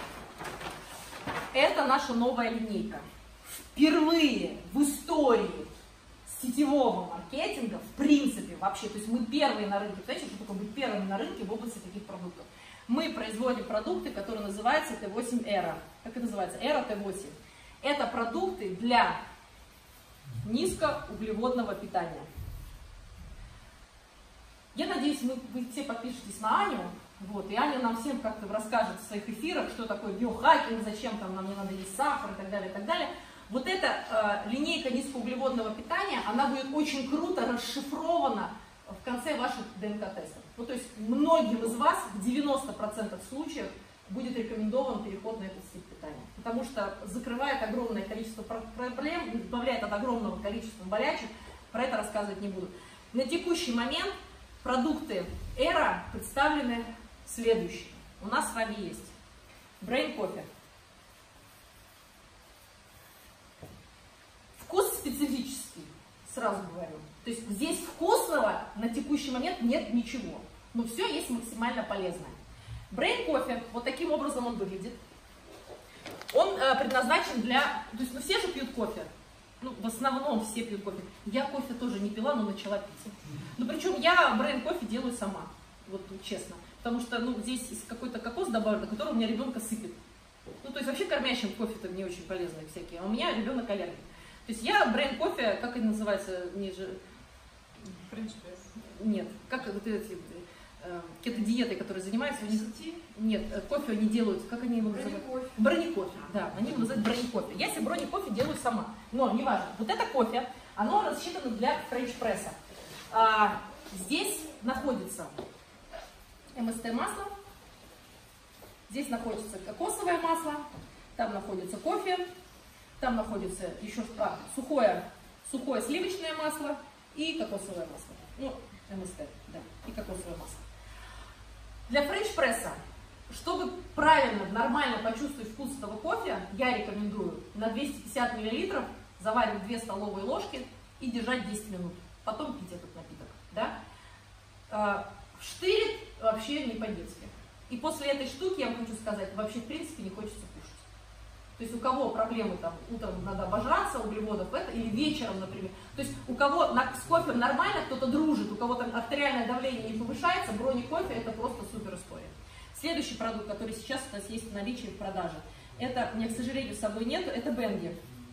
это наша новая линейка. Впервые в истории сетевого маркетинга, в принципе, вообще, то есть мы первые на рынке, знаете, что такое быть первыми на рынке в области таких продуктов? Мы производим продукты, которые называются Т8 Эра. Как это называется? Эра Т8. Это продукты для низкоуглеводного питания. Я надеюсь, вы все подпишетесь на Аню, вот, и Аня нам всем как-то расскажет в своих эфирах, что такое биохакинг, зачем там нам не надо есть сахар и так далее, и так далее. Вот эта линейка низкоуглеводного питания, она будет очень круто расшифрована в конце ваших ДНК-тестов. Ну, то есть многим из вас в 90% случаев будет рекомендован переход на этот стиль питания. Потому что закрывает огромное количество проблем, избавляет от огромного количества болячек. Про это рассказывать не буду. На текущий момент продукты Эра представлены следующие. у нас с вами есть Brain Coffee. Вкус специфический, сразу говорю. То есть здесь вкусного на текущий момент нет ничего. Но все есть максимально полезное. Brain Coffee, вот таким образом он выглядит. Он предназначен для... То есть, ну, все же пьют кофе. Ну, в основном все пьют кофе. Я кофе тоже не пила, но начала пить. Ну, причем я Brain Coffee делаю сама. Вот честно. Потому что, ну, здесь какой-то кокос добавлен, на который у меня ребенка сыпет. Ну, то есть вообще кормящим кофе-то не очень полезные всякие. А у меня ребенок аллергик. То есть я Brain Coffee, как они называются, ниже... Нет, как вот эти кето-диетой, которые занимаются, нет, кофе они делают, как они его называют? Брони-кофе, да, они его называют брони-кофе. Я себе брони-кофе делаю сама, но неважно. Вот это кофе, оно рассчитано для френч-пресса. Здесь находится МСТ-масло, здесь находится кокосовое масло, там находится кофе, там находится еще сухое сливочное масло и кокосовое масло. Ну, МСТ, да, и кокосовое масло. Для френч-пресса, чтобы правильно, нормально почувствовать вкус этого кофе, я рекомендую на 250 мл заваривать 2 столовые ложки и держать 10 минут. Потом пить этот напиток. Да? Штырит вообще не по-детски. И после этой штуки, я вам хочу сказать, вообще в принципе не хочется кушать. То есть у кого проблемы там, утром надо обожраться, углеводов это, или вечером, например. То есть у кого с кофе нормально, кто-то дружит, у кого там артериальное давление не повышается, брони-кофе это просто супер история. Следующий продукт, который сейчас у нас есть в наличии в продаже, это, у меня, к сожалению, с собой нету, это бенги.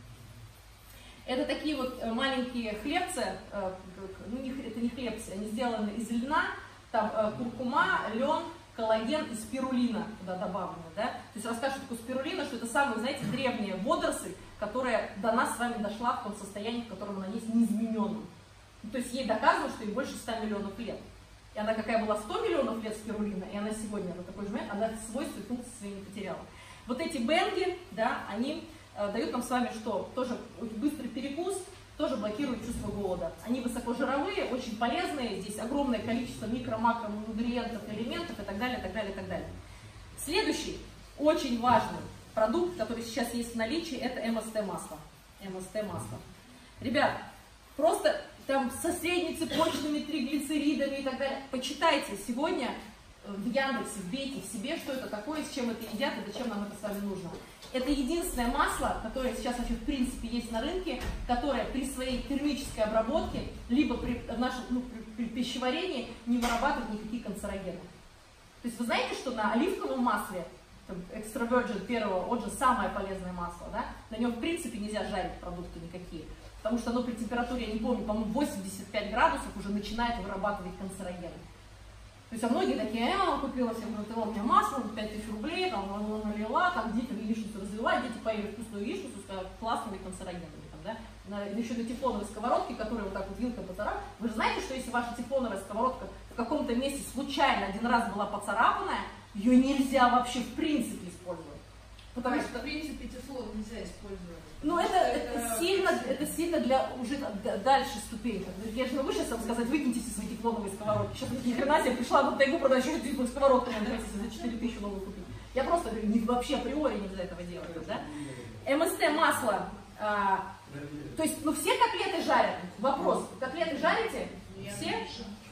Это такие вот маленькие хлебцы, ну это не хлебцы, они сделаны из льна, там куркума, лен, коллаген и спирулина туда добавлено, да? То есть расскажу, что такое спирулина, что это самая, знаете, древняя водоросль, которая до нас с вами дошла в том состоянии, в котором она есть, неизмененном. Ну, то есть ей доказано, что ей больше 100 миллионов лет. И она какая была 100 миллионов лет спирулина, и она сегодня на такой же момент, она свойства и функции свои не потеряла. Вот эти бенги, да, они дают нам с вами что? Тоже быстрый перекус, тоже блокируют чувство голода. Они высокожировые, очень полезные, здесь огромное количество микро-макронутриентов, элементов и так далее, так далее, так далее. Следующий, очень важный продукт, который сейчас есть в наличии, это МСТ-масло. МСТ-масло. Ребят, просто там со среднецепочными триглицеридами и так далее. Почитайте сегодня в Яндексе, вбейте в себе, что это такое, с чем это едят и зачем нам это с вами нужно. Это единственное масло, которое сейчас вообще в принципе есть на рынке, которое при своей термической обработке, либо при пищеварении не вырабатывает никакие канцерогены. То есть вы знаете, что на оливковом масле, extra virgin первого, он же самое полезное масло, да? На нем в принципе нельзя жарить продукты никакие, потому что оно при температуре, я не помню, по-моему, 85 градусов уже начинает вырабатывать канцерогены. То есть, а многие такие, я купила себе, у меня масло, 5000 рублей, там, налила, там, детям яичницу развела, дети поели вкусную яичницу с классными канцерогенами, там, да, еще на тефлоновой сковородке, которая вот так вот вилкой поцарапана. Вы же знаете, что если ваша тефлоновая сковородка в каком-то месте случайно один раз была поцарапанная, ее нельзя вообще в принципе использовать. Потому что, в принципе, тефлон нельзя использовать. Ну, это сильно для уже дальше ступенька. Я же не могу сейчас вам сказать, выкиньте все свои тефлоновые сковородки. Сейчас ни хрена себе пришла на тайгу продать еще тефлоновую сковородку, надо за 4000 новую купить. Я просто говорю, вообще априори нельзя этого делать. Да? МСТ-масло, то есть, ну все котлеты жарят. Вопрос, котлеты жарите? Все?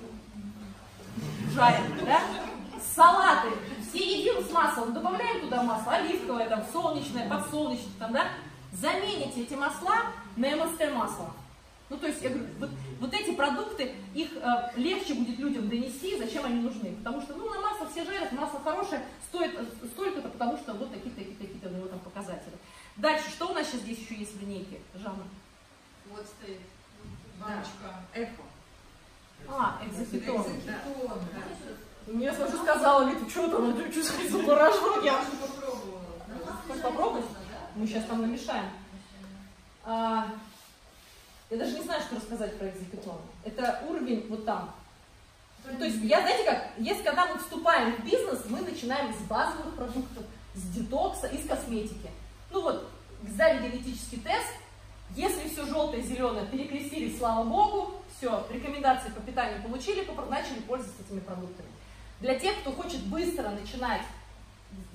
Жарят, да? Салаты. Все едим с маслом, добавляем туда масло, оливковое, там, солнечное, подсолнечное, там, да? Замените эти масла на МСТ-масло. Ну, то есть, я говорю, вот эти продукты, их легче будет людям донести, зачем они нужны. Потому что, ну, на масло все жарят, масло хорошее, стоит столько-то, потому что вот такие-то у него там показатели. Дальше, что у нас сейчас здесь еще есть в линейке, Жанна? Вот стоит баночка. Эхо. Экзофитон. Мне я уже сказала, говорит, что там, что замораживаю, я уже попробовала. Хочешь попробовать? Мы сейчас там намешаем. Я даже не знаю, что рассказать про экзофитон. Это уровень вот там. То есть, знаете как, если когда мы вступаем в бизнес, мы начинаем с базовых продуктов, с детокса и с косметики. Ну вот, сдали генетический тест, если все желтое, зеленое, перекрестились, слава богу, все, рекомендации по питанию получили, начали пользоваться этими продуктами. Для тех, кто хочет быстро начинать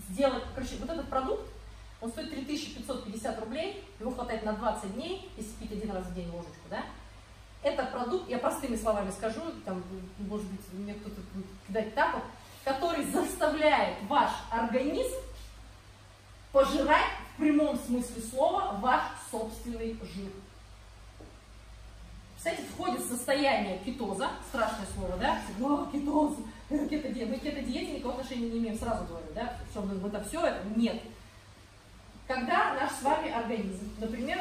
сделать, короче, вот этот продукт, он стоит 3550 рублей, его хватает на 20 дней, если пить один раз в день ложечку, да? Это продукт, я простыми словами скажу, там, может быть, мне кто-то будет кидать тапок, который заставляет ваш организм пожирать в прямом смысле слова ваш собственный жир. Кстати, входит в состояние кетоза, страшное слово, да? Кетоз, кетодиета. Мы к кетодиете никакого отношения не имеем, сразу говорю, да? Что мы это все, нет. Когда наш с вами организм, например,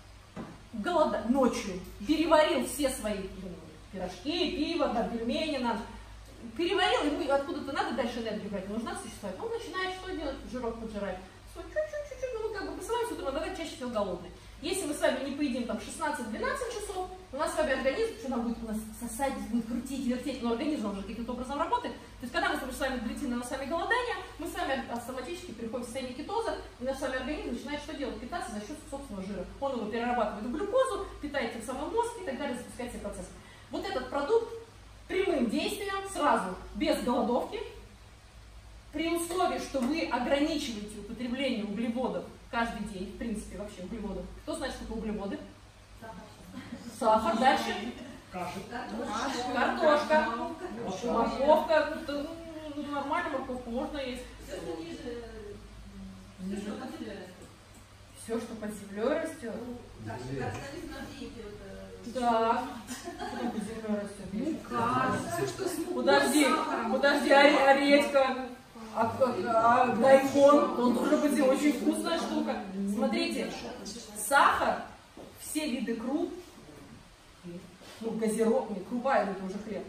ночью переварил все свои пирожки, пиво, там, пельмени, переварил, ему откуда-то надо дальше энергию брать, нужно существовать. Он начинает что делать? Жирок поджирать. Чуть-чуть, ну мы как бы просыпаемся утром, иногда чаще всего голодный. Если мы с вами не поедим там 16-12 часов, у нас с вами организм, что нам будет у нас сосать, будет крутить, вертеть, но организм уже каким-то образом работает. То есть когда мы с вами длительное с вами голодание, мы с вами автоматически переходим в состояние кетоза, и наш с вами организм начинает что делать? Питаться за счет собственного жира. Он его перерабатывает в глюкозу, питает тем самым мозг и так далее, запускает все процессы. Вот этот продукт прямым действием, сразу, без голодовки, при условии, что вы ограничиваете употребление углеводов каждый день, в принципе, вообще углеводов. Кто знает, что такое углеводы? Сахар, дальше. Картошка. Морковка. Ну, нормально, морковку можно есть. Все, что под землей растет. Да. Что под землей растет? Подожди, а редька? Дайкон, он тоже быть очень вкусная штука. Смотрите, сахар, все виды круп, ну, газировки, крупа, это уже хлеб.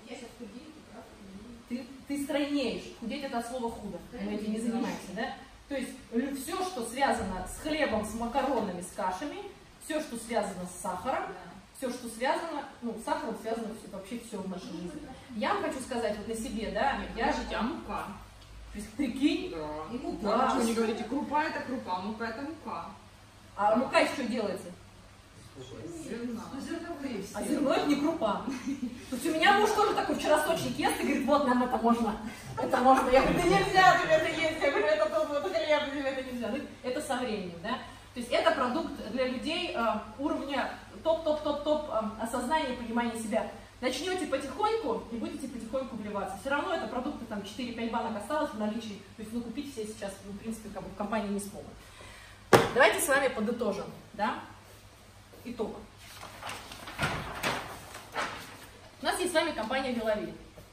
Ты стройнеешь. Худеть это от слова худо. Мы этим не занимаемся, да? То есть все, что связано с хлебом, с макаронами, с кашами, все, что связано с сахаром, все, что связано, ну, с сахаром связано вообще все в нашей жизни. Я вам хочу сказать вот на себе, да, я же мука. Прикинь? Да. И мука. Да. Что не говорите, крупа это крупа, мука это мука. А мука из чего делается? Зерна. А зерно это не крупа. То есть у меня муж тоже такой вчера сочник ест и говорит, вот нам это можно. Это можно. Я говорю, да нельзя тебе это есть. Я говорю, это хлеб, тебе это нельзя. Это со временем, да? То есть это продукт для людей уровня топ-топ-топ-топ осознания и понимания себя. Начнете потихоньку и будете потихоньку вливаться. Все равно это продукты, там 4-5 банок осталось в наличии. То есть, ну, купить все сейчас, ну, в принципе, как бы в компании не смогут. Давайте с вами подытожим, да? Итог. У нас есть с вами компания Веловит,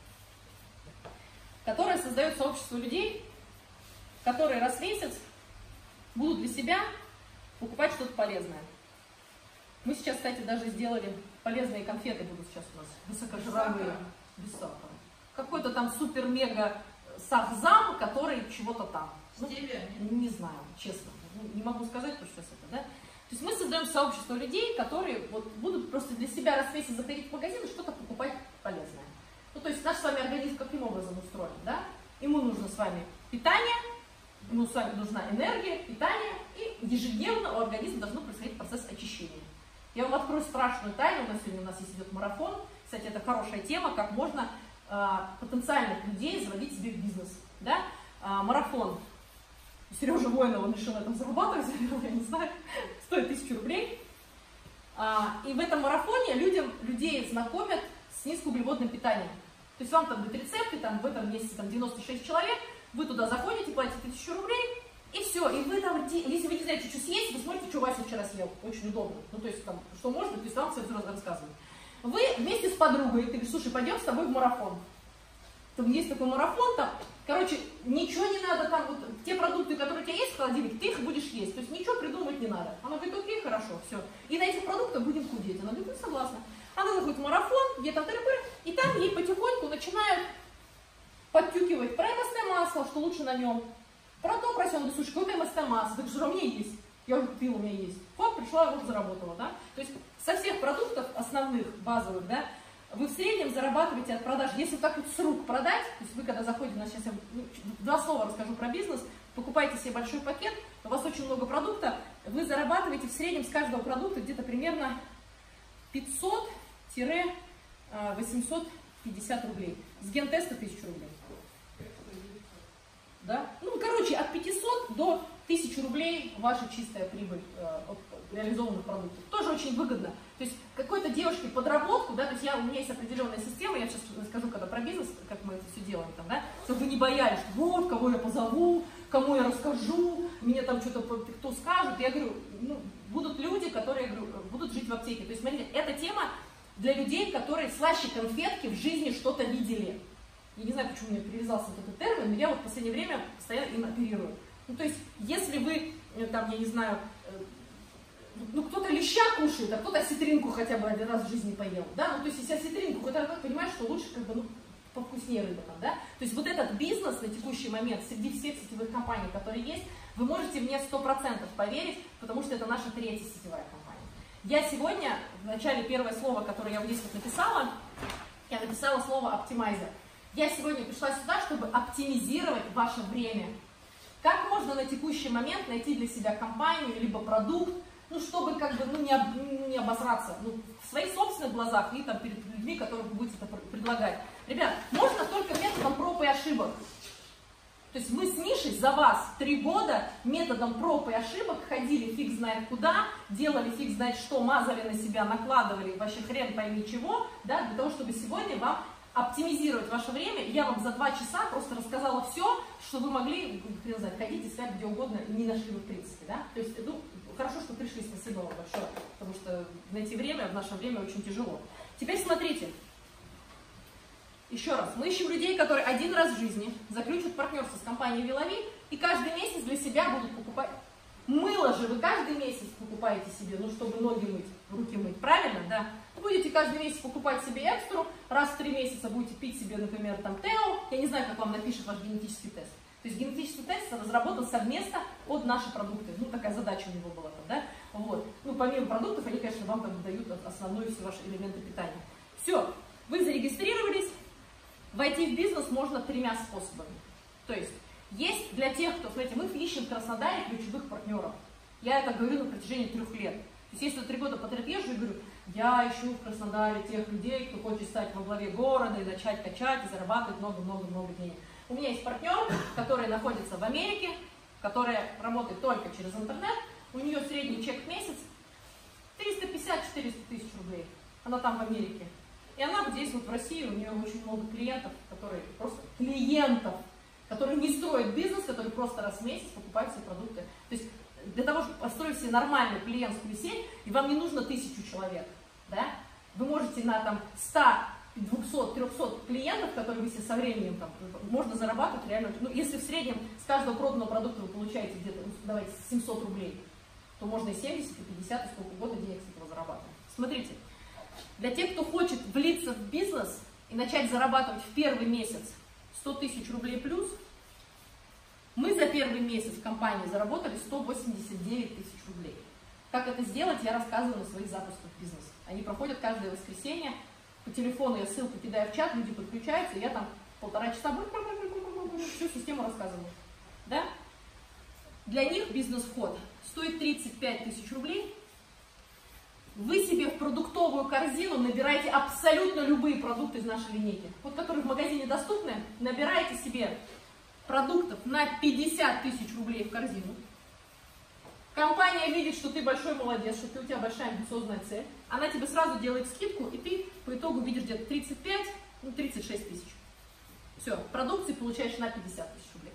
которая создает сообщество людей, которые раз в месяц будут для себя покупать что-то полезное. Мы сейчас, кстати, даже сделали полезные конфеты, будут сейчас у нас высокожировые, без сахара. Какой-то там супер-мега сахзам, который чего-то там. Ну, не знаю, честно. Ну, не могу сказать, потому что сейчас это, да? То есть мы создаем сообщество людей, которые вот будут просто для себя раз в месяц заходить в магазин и что-то покупать полезное. Ну, то есть наш с вами организм каким образом устроен, да? Ему нужно с вами питание, ему с вами нужна энергия, питание, и ежедневно у организма должно происходить процесс очищения. Я вам открою страшную тайну, у нас есть идет марафон, кстати, это хорошая тема, как можно потенциальных людей заводить себе в бизнес, да? Марафон. Сережа Воинов, он решил на этом зарабатывать, я не знаю, стоит 1000 рублей. И в этом марафоне людей знакомят с низкоуглеводным питанием. То есть вам там дают рецепты, там в этом месяце там 96 человек, вы туда заходите, платите 1000 рублей, и все. И вы там, если вы не знаете, что съесть, вы смотрите, что Вася вчера съел. Очень удобно. Ну, то есть там, что можно, то есть вам все это рассказывают. Вы вместе с подругой, ты говоришь, слушай, пойдем с тобой в марафон. Там есть такой марафон, там, короче, ничего не надо, там, вот, те продукты, которые у тебя есть в холодильнике, ты их будешь есть, то есть ничего придумать не надо. Она говорит, окей, хорошо, все. И на этих продуктах будем худеть. Она говорит, ну, согласна. Она заходит в марафон, где там тыры-пыры, и там ей потихоньку начинают подтюкивать про МСТ масло, что лучше на нем. Про то, про сё, он говорит, слушай, какое МСТ масло? Ты говоришь, у меня есть. Я говорю, ты у меня есть. Вот, пришла, вот заработала, да. То есть со всех продуктов основных, базовых, да, вы в среднем зарабатываете от продаж, если так вот с рук продать, то есть вы когда заходите, сейчас я два слова расскажу про бизнес, покупаете себе большой пакет, у вас очень много продукта, вы зарабатываете в среднем с каждого продукта где-то примерно 500-850 рублей. С гентеста 1000 рублей. Да? Ну, короче, от 500 до 1000 рублей ваша чистая прибыль от реализованных продуктов. Тоже очень выгодно. То есть какой-то девушке подработку, да, то есть у меня есть определенная система, я сейчас скажу, когда про бизнес, как мы это все делаем, там, да, чтобы вы не боялись, что вот, кого я позову, кому я расскажу, мне там что-то кто скажет. Я говорю, ну, будут люди, которые, я говорю, будут жить в аптеке. То есть, смотрите, эта тема для людей, которые слаще конфетки в жизни что-то видели. Я не знаю, почему мне привязался вот этот термин, но я вот в последнее время постоянно им оперирую. Ну, то есть, если вы, там, я не знаю, ну, кто-то леща кушает, а кто-то осетринку хотя бы один раз в жизни поел, да, ну, то есть, если осетринку хотя бы понимаешь, что лучше, как бы, ну, повкуснее рыба там, да, то есть, вот этот бизнес на текущий момент среди всех сетевых компаний, которые есть, вы можете мне 100% поверить, потому что это наша третья сетевая компания. Я сегодня, в начале первое слово, которое я вот здесь вот написала, я написала слово оптимайзер. Я сегодня пришла сюда, чтобы оптимизировать ваше время. Как можно на текущий момент найти для себя компанию, либо продукт, ну, чтобы как бы, ну, не обосраться, ну, в своих собственных глазах и там перед людьми, которым вы будете это предлагать. Ребят, можно только методом проб и ошибок. То есть мы с Мишей за вас 3 года методом проб и ошибок ходили фиг знает куда, делали фиг знает что, мазали на себя, накладывали вообще хрен пойми чего, да, для того, чтобы сегодня вам оптимизировать ваше время. Я вам за 2 часа просто рассказала все, что вы могли, хрен знает, ходить, искать где угодно и не нашли в принципе, да. То есть, ну, хорошо, что пришли, спасибо вам большое, потому что найти время в наше время очень тяжело. Теперь смотрите. Еще раз, мы ищем людей, которые один раз в жизни заключат партнерство с компанией Вилови и каждый месяц для себя будут покупать. Мыло же вы каждый месяц покупаете себе, ну, чтобы ноги мыть, руки мыть, правильно, да? Будете каждый месяц покупать себе экстру, раз в 3 месяца будете пить себе, например, там, Тео, я не знаю, как вам напишет ваш генетический тест. То есть генетический тест разработан совместно под наши продукты, ну, такая задача у него была там, да? Вот. Ну, помимо продуктов, они, конечно, вам как бы дают основные все ваши элементы питания. Все, вы зарегистрировались. Войти в бизнес можно 3 способами. То есть для тех, кто, смотрите, мы ищем в Краснодаре ключевых партнеров. Я это говорю на протяжении 3 лет. То есть если 3 года подряд езжу и говорю, я ищу в Краснодаре тех людей, кто хочет стать во главе города и начать качать, и зарабатывать много-много-много денег. У меня есть партнер, который находится в Америке, которая работает только через интернет. У нее средний чек в месяц 350-400 тысяч рублей. Она там в Америке. И она вот здесь вот в России, у нее очень много клиентов, которые не строят бизнес, которые просто раз в месяц покупают все продукты. То есть для того, чтобы построить себе нормальную клиентскую сеть, и вам не нужно 1000 человек, да? Вы можете на там 100, 200, 300 клиентов, которые вы себе со временем там, можно зарабатывать реально, ну, если в среднем с каждого проданного продукта вы получаете где-то, ну, давайте, 700 рублей, то можно и 70, и 50, и сколько угодно денег с этого зарабатывать. Смотрите. Для тех, кто хочет влиться в бизнес и начать зарабатывать в первый месяц 100 тысяч рублей плюс, мы за первый месяц в компании заработали 189 тысяч рублей. Как это сделать, я рассказываю на своих запусках бизнеса. Они проходят каждое воскресенье. По телефону я ссылку кидаю в чат, люди подключаются, и я там 1,5 часа всю систему рассказываю. Да? Для них бизнес-вход стоит 35 тысяч рублей. Вы себе в продуктовую корзину набираете абсолютно любые продукты из нашей линейки, вот которые в магазине доступны, набираете себе продуктов на 50 тысяч рублей в корзину. Компания видит, что ты большой молодец, что у тебя большая амбициозная цель, она тебе сразу делает скидку, и ты по итогу видишь где-то 35, ну 36 тысяч. Все, продукции получаешь на 50 тысяч рублей.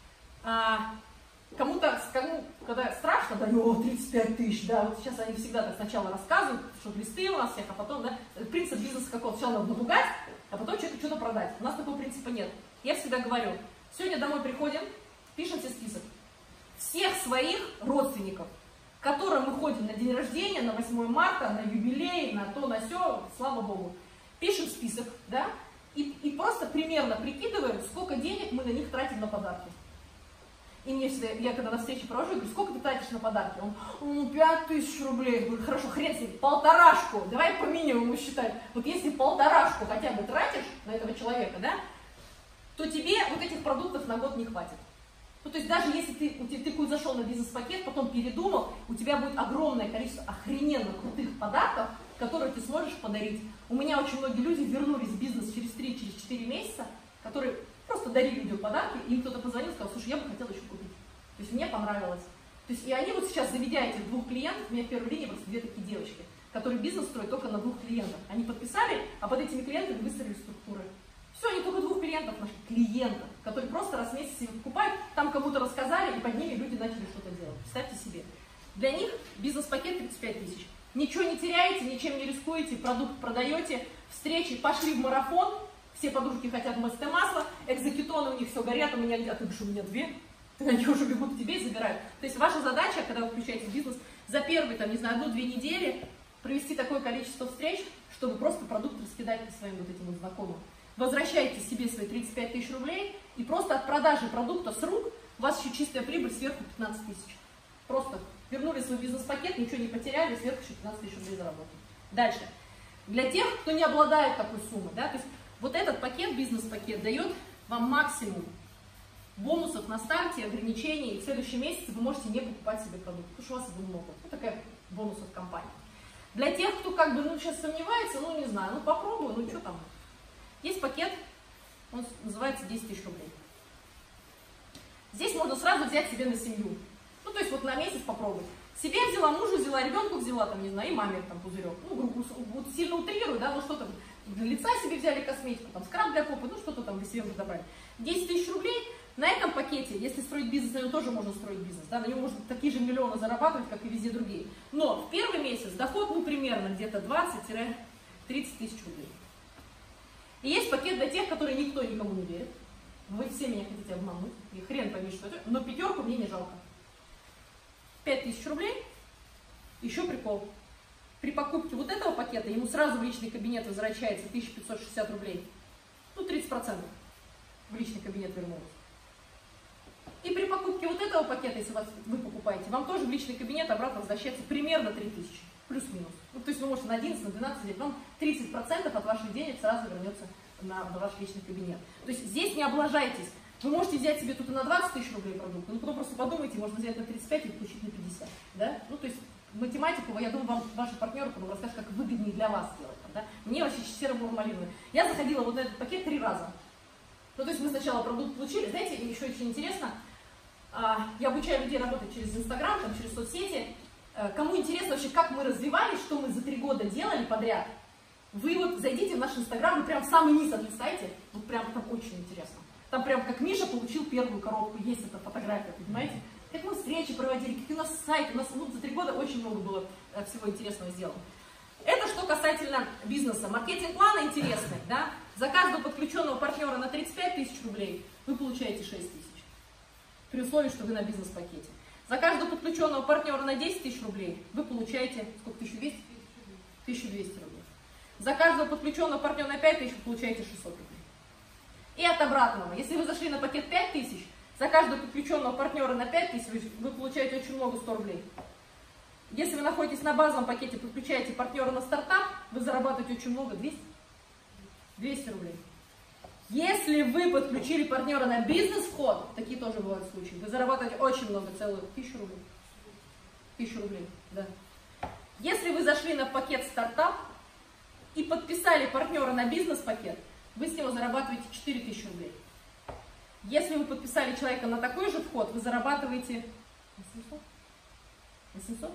Кому-то, когда страшно, да, 35 тысяч, да, вот сейчас они всегда так сначала рассказывают, что глисты у нас всех, а потом, да, принцип бизнеса какого? Сначала надо напугать, а потом человеку что-то продать. У нас такого принципа нет. Я всегда говорю, сегодня домой приходим, пишем себе список всех своих родственников, к которым мы ходим на день рождения, на 8 марта, на юбилей, на то, на сё, слава богу. Пишем список, да, и просто примерно прикидываем, сколько денег мы на них тратим на подарки. И мне всегда, я когда на встрече провожу, говорю, сколько ты тратишь на подарки? Он, 5000 рублей. Я говорю, хорошо, хрен с ним, 1,5, давай по минимуму считать. Вот если 1,5 хотя бы тратишь на этого человека, да, то тебе вот этих продуктов на год не хватит. Ну, то есть даже если ты зашел на бизнес-пакет, потом передумал, у тебя будет огромное количество охрененно крутых подарков, которые ты сможешь подарить. У меня очень многие люди вернулись в бизнес через 3-4 месяца, которые Просто дарили людям подарки, и им кто-то позвонил и сказал, слушай, я бы хотела еще купить. То есть мне понравилось. То есть и они вот сейчас, заведя этих 2 клиентов, у меня в первой линии просто 2 такие девочки, которые бизнес строят только на 2 клиентах. Они подписали, а под этими клиентами выстроили структуры. Все, они только 2 клиентов нашли, клиентов, которые просто раз в месяц себе покупают, там кому-то рассказали, и под ними люди начали что-то делать. Представьте себе. Для них бизнес-пакет 35 тысяч. Ничего не теряете, ничем не рискуете, продукт продаете, встречи, пошли в марафон, все подружки хотят МСТ-масло, экзекютоны у них все горят, у меня, а ты говоришь, у меня 2, они уже бегут к тебе и забирают. То есть ваша задача, когда вы включаете бизнес, за первые, там, не знаю, 1-2 недели провести такое количество встреч, чтобы просто продукт раскидать по своим вот этим вот знакомым. Возвращайте себе свои 35 тысяч рублей, и просто от продажи продукта с рук у вас еще чистая прибыль сверху 15 тысяч. Просто вернули свой бизнес-пакет, ничего не потеряли, сверху еще 15 тысяч рублей заработали. Дальше. Для тех, кто не обладает такой суммой, да, то есть вот этот пакет, бизнес-пакет, дает вам максимум бонусов на старте, ограничений, и в следующем месяце вы можете не покупать себе продукт, потому что у вас его много. Вот такая бонус от компании. Для тех, кто как бы, ну, сейчас сомневается, ну, не знаю, ну, попробую, ну, что там. Есть пакет, он называется 10 тысяч рублей. Здесь можно сразу взять себе на семью. Ну, то есть вот на месяц попробовать. Себе взяла, мужу взяла, ребенку взяла, там, не знаю, и маме там пузырек. Ну, вот сильно утрирую, да, ну, что-то для лица себе взяли косметику, там, скраб для попы, ну, что-то там для себя добавили. 10 тысяч рублей. На этом пакете, если строить бизнес, на него тоже можно строить бизнес, да, на него можно такие же миллионы зарабатывать, как и везде другие. Но в первый месяц доход, ну, примерно где-то 20-30 тысяч рублей. И есть пакет для тех, которые никто никому не верит. Вы все меня хотите обмануть, и хрен пойми, что это, но 5 мне не жалко. 5 тысяч рублей, еще прикол. При покупке вот этого пакета ему сразу в личный кабинет возвращается 1560 рублей. Ну, 30% в личный кабинет вернулось. И при покупке вот этого пакета, если вы покупаете, вам тоже в личный кабинет обратно возвращается примерно 3000, плюс-минус. Ну, то есть вы можете на 11, на 12 лет, вам 30% от ваших денег сразу вернется на ваш личный кабинет. То есть здесь не облажайтесь. Вы можете взять себе тут и на 20 тысяч рублей продукт, но потом просто подумайте, можно взять на 35 и получить на 50. Да? Ну, то есть математику, я думаю, вам ваши партнеры потом расскажут, как выгоднее для вас сделать. Да? Мне вообще серо-бурмалиновый. Я заходила вот на этот пакет 3 раза. Ну, то есть мы сначала продукт получили. Знаете, еще очень интересно, я обучаю людей работать через Инстаграм, там, через соцсети. Кому интересно вообще, как мы развивались, что мы за 3 года делали подряд, вы вот зайдите в наш Инстаграм, вы прям в самый низ отлистайте, вот прям там очень интересно. Там прям как Миша получил первую коробку, есть эта фотография, понимаете? Как мы встречи проводили, какие у нас сайты, у нас ну, за 3 года очень много было всего интересного сделано. Это что касательно бизнеса. Маркетинг-плана интересный, да? За каждого подключенного партнера на 35 тысяч рублей вы получаете 6 тысяч. При условии, что вы на бизнес-пакете. За каждого подключенного партнера на 10 тысяч рублей вы получаете, сколько, 1200? 1200 рублей. За каждого подключенного партнера на 5 тысяч вы получаете 600 рублей. И от обратного, если вы зашли на пакет 5 тысяч, за каждого подключенного партнера на 5 тысяч вы получаете очень много, 100 рублей. Если вы находитесь на базовом пакете, подключаете партнера на стартап, вы зарабатываете очень много, 200 рублей. Если вы подключили партнера на бизнес-вход, такие тоже бывают случаи, вы зарабатываете очень много, целую 1000 рублей. 1000 рублей, да. Если вы зашли на пакет стартап и подписали партнера на бизнес-пакет, вы с него зарабатываете 4000 рублей. Если вы подписали человека на такой же вход, вы зарабатываете 800? 800?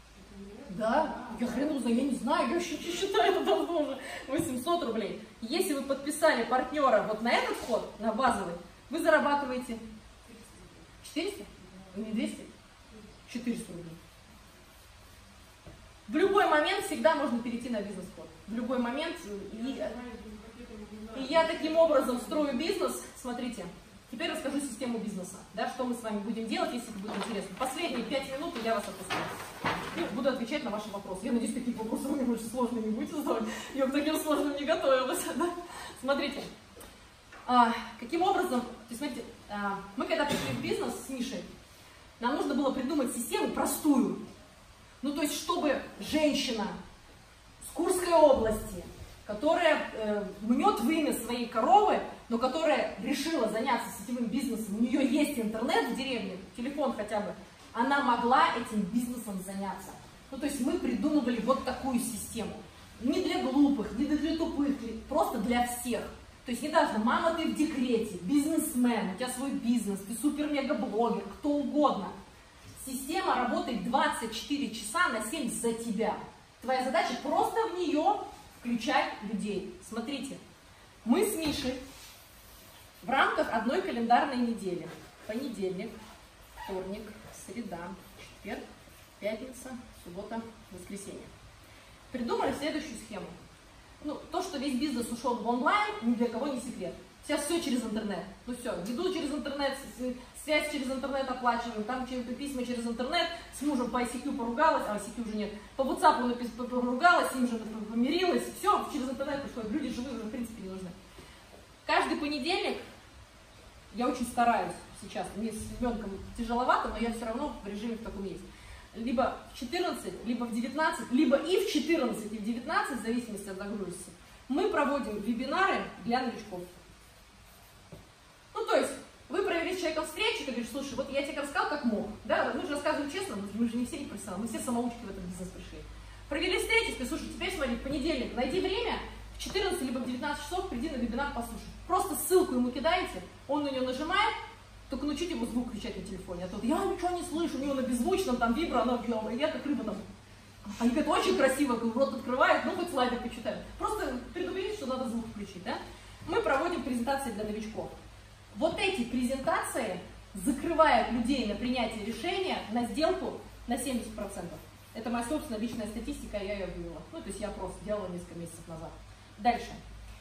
Да, я хрен знаю, я не знаю, я еще считаю это давно уже. 800 рублей. Если вы подписали партнера вот на этот вход, на базовый, вы зарабатываете 400? Не 200? 400 рублей. В любой момент всегда можно перейти на бизнес-вход. В любой момент. И я таким образом строю бизнес. Смотрите, теперь расскажу систему бизнеса. Да, что мы с вами будем делать, если это будет интересно. Последние 5 минут и я вас отпускаю. И буду отвечать на ваши вопросы. Я надеюсь, такие вопросы вы мне очень сложные не будете задавать. Я к таким сложным не готовилась. Да? Смотрите, каким образом, смотрите, мы когда пришли в бизнес с Мишей, нам нужно было придумать систему простую. Ну, то есть, чтобы женщина с Курской области, которая мнет вымя своей коровы, но которая решила заняться сетевым бизнесом, у нее есть интернет в деревне, телефон хотя бы, она могла этим бизнесом заняться. Ну, то есть мы придумывали вот такую систему. Не для глупых, не для тупых, просто для всех. То То есть недавно, мама, ты в декрете, бизнесмен, у тебя свой бизнес, ты супер-мега-блогер, кто угодно. Система работает 24 часа на 7 за тебя. Твоя задача просто в нее включать людей. Смотрите, мы с Мишей в рамках одной календарной недели. Понедельник, вторник, среда, четверг, пятница, суббота, воскресенье. Придумали следующую схему. Ну, то, что весь бизнес ушел в онлайн, ни для кого не секрет. Сейчас все через интернет. Ну все, еду через интернет, связь через интернет оплачиваем, там письма через интернет, с мужем по ICQ поругалась, а ICQ уже нет, по WhatsApp поругалась, с ним же помирилась, все через интернет происходит, люди живые уже в принципе не нужны. Каждый понедельник я очень стараюсь сейчас, мне с ребенком тяжеловато, но я все равно в режиме в таком есть. Либо в 14, либо в 19, либо и в 14, и в 19, в зависимости от загрузки, мы проводим вебинары для новичков. Ну, то есть, вы провели с человеком встречу, ты говоришь, слушай, вот я тебе рассказал, как мог. Да, мы же рассказываем честно, мы же не все не профессионалы, мы все самоучки в этот бизнес пришли. Провели встречу, сказали, слушай, теперь смотри, в понедельник найди время, в 14 либо в 19 часов приди на вебинар, послушай. Просто ссылку ему кидаете, он на нее нажимает, только научите его звук кричать на телефоне. А то я ничего не слышу, у него на беззвучном, там вибро, она я как рыба там. Они говорят, очень красиво, рот открывает, ну хоть слайдер почитаем. Просто предупредите, что надо звук включить, да? Мы проводим презентации для новичков. Вот эти презентации закрывают людей на принятие решения на сделку на 70%. Это моя собственная личная статистика, я ее вывела. Ну, то есть я просто делала несколько месяцев назад. Дальше.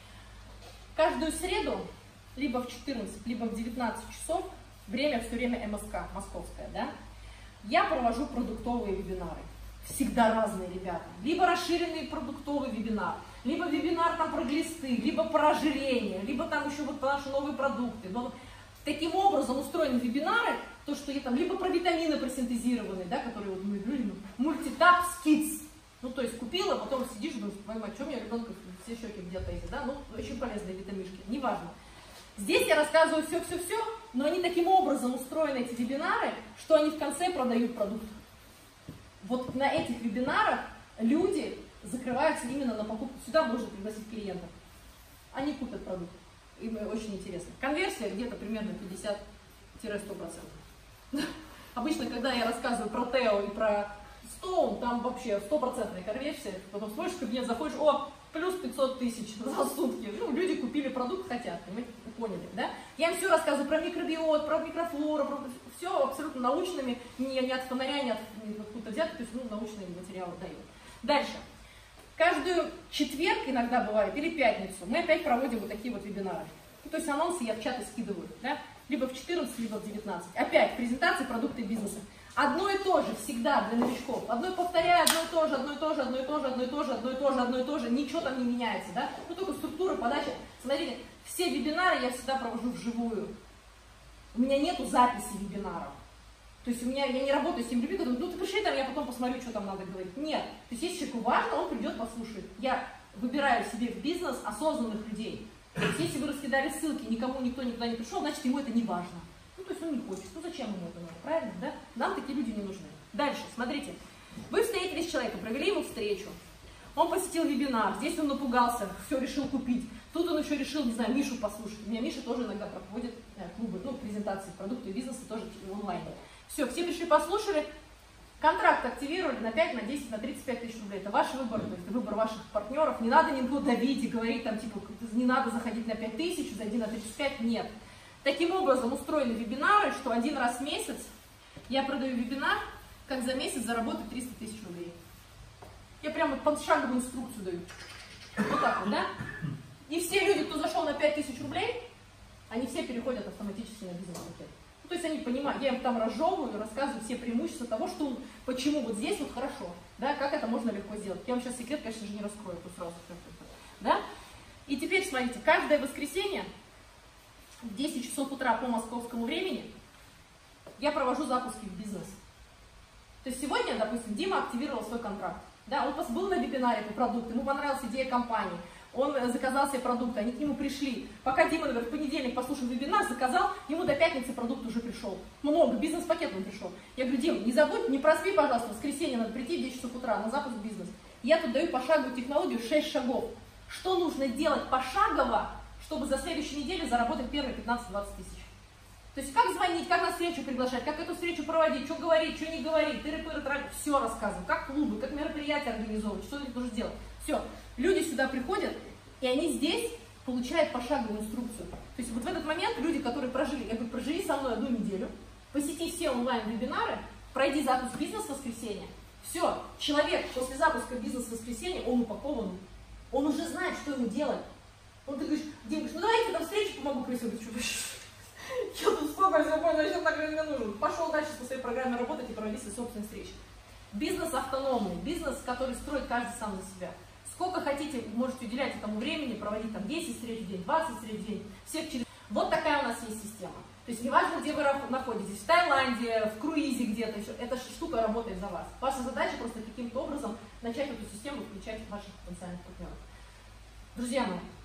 Каждую среду, либо в 14, либо в 19 часов, время все время МСК, московская, да, я провожу продуктовые вебинары. Всегда разные ребята. Либо расширенный продуктовый вебинар, либо вебинар там про глисты, либо про ожирение, либо там еще вот наши новые продукты. Но таким образом устроены вебинары, то, что я там, либо про витамины просинтезированные, да, которые вот мы говорим, мультитап скидс. Ну, то есть купила, потом сидишь, думаешь, понимаешь, что у меня ребенка все щеки где-то эти, да, ну, очень полезные витамишки, неважно. Здесь я рассказываю все-все-все, но они таким образом устроены, эти вебинары, что они в конце продают продукт. Вот на этих вебинарах люди закрываются именно на покупку. Сюда можно пригласить клиентов. Они купят продукт. Им очень интересно. Конверсия где-то примерно 50-100%. Обычно, когда я рассказываю про Тео и про Стоун, там вообще 100% конверсия. Потом смотришь в кабинет, заходишь, о, плюс 500 тысяч за сутки. Ну, люди купили продукт, хотят, мы поняли, да? Я им все рассказываю про микробиот, про микрофлору, про все абсолютно научными, не от фонаря, не откуда взято, то есть, ну, научные материалы даю. Дальше. Каждую четверг иногда бывает, или пятницу, мы опять проводим вот такие вот вебинары. Ну, то есть анонсы я в чаты скидываю, да? Либо в 14, либо в 19. Опять презентации продукты бизнеса. Одно и то же всегда для новичков. Одно повторяю, одно и то же, одно и то же, одно и то же, одно и то же, одно и то же, одно и то же. Ничего там не меняется, да? Ну только структура, подача. Смотрите, все вебинары я всегда провожу вживую. У меня нету записи вебинаров. То есть у меня, я не работаю с тем ребятом, ну ты пришли там, я потом посмотрю, что там надо говорить. Нет. То есть если человеку важно, он придет, послушает. Я выбираю себе в бизнес осознанных людей. То есть если вы раскидали ссылки, никому никто никуда не пришел, значит ему это не важно. Ну, то есть он не хочет. Ну, зачем ему это надо, правильно, да? Нам такие люди не нужны. Дальше, смотрите. Вы встретились с человеком, провели ему встречу. Он посетил вебинар, здесь он напугался, все решил купить. Тут он еще решил, не знаю, Мишу послушать. У меня Миша тоже иногда проводит клубы, ну, презентации продуктов и бизнеса тоже онлайн. Все пришли, послушали. Контракт активировали на 5, на 10, на 35 тысяч рублей. Это ваш выбор, то есть выбор ваших партнеров. Не надо никого давить и говорить, там, типа, не надо заходить на 5 тысяч, зайди на 35, нет. Таким образом устроены вебинары, что один раз в месяц я продаю вебинар, как за месяц заработать 300 тысяч рублей. Я прямо подшаговую инструкцию даю. Вот так вот, да? И все люди, кто зашел на 5 тысяч рублей, они все переходят автоматически на бизнес-пакет. Ну, то есть они понимают, я им там разжевываю, рассказываю все преимущества того, что, почему вот здесь вот хорошо, да, как это можно легко сделать. Я вам сейчас секрет, конечно же, не раскрою, то сразу, да? И теперь, смотрите, каждое воскресенье в 10 часов утра по московскому времени я провожу запуски в бизнес. То есть сегодня, допустим, Дима активировал свой контракт. Да, он был на вебинаре по продукту, ему понравилась идея компании, он заказал себе продукты, они к нему пришли. Пока Дима, например, в понедельник послушал вебинар, заказал, ему до пятницы продукт уже пришел. Много, бизнес-пакет он пришел. Я говорю, Дим, не забудь, не проспи, пожалуйста, в воскресенье надо прийти в 10 часов утра на запуск бизнеса. Я тут даю пошаговую технологию 6 шагов. Что нужно делать пошагово, чтобы за следующую неделю заработать первые 15-20 тысяч. То есть как звонить, как на встречу приглашать, как эту встречу проводить, что говорить, что не говорить, все рассказываю, как клубы, как мероприятия организовывать, что здесь нужно делать. Все, люди сюда приходят, и они здесь получают пошаговую инструкцию. То есть вот в этот момент люди, которые прожили, я говорю, проживи со мной 1 неделю, посети все онлайн-вебинары, пройди запуск бизнес-воскресенья, все, человек после запуска бизнес-воскресенья, он упакован, он уже знает, что ему делать. Он ты говоришь, Дим, ну давайте на встречу помогу крысу. Я тут столько всего понял, зачем так мне нужен. Пошел дальше по своей программе работать и проводить свои собственные встречи. Бизнес автономный, бизнес, который строит каждый сам за себя. Сколько хотите, можете уделять этому времени, проводить там 10 встреч в день, 20 встреч в день, всех через... Вот такая у нас есть система. То есть неважно, где вы находитесь, в Таиланде, в круизе где-то, эта штука работает за вас. Ваша задача просто каким-то образом начать эту систему включать в ваших потенциальных партнеров. Друзья мои,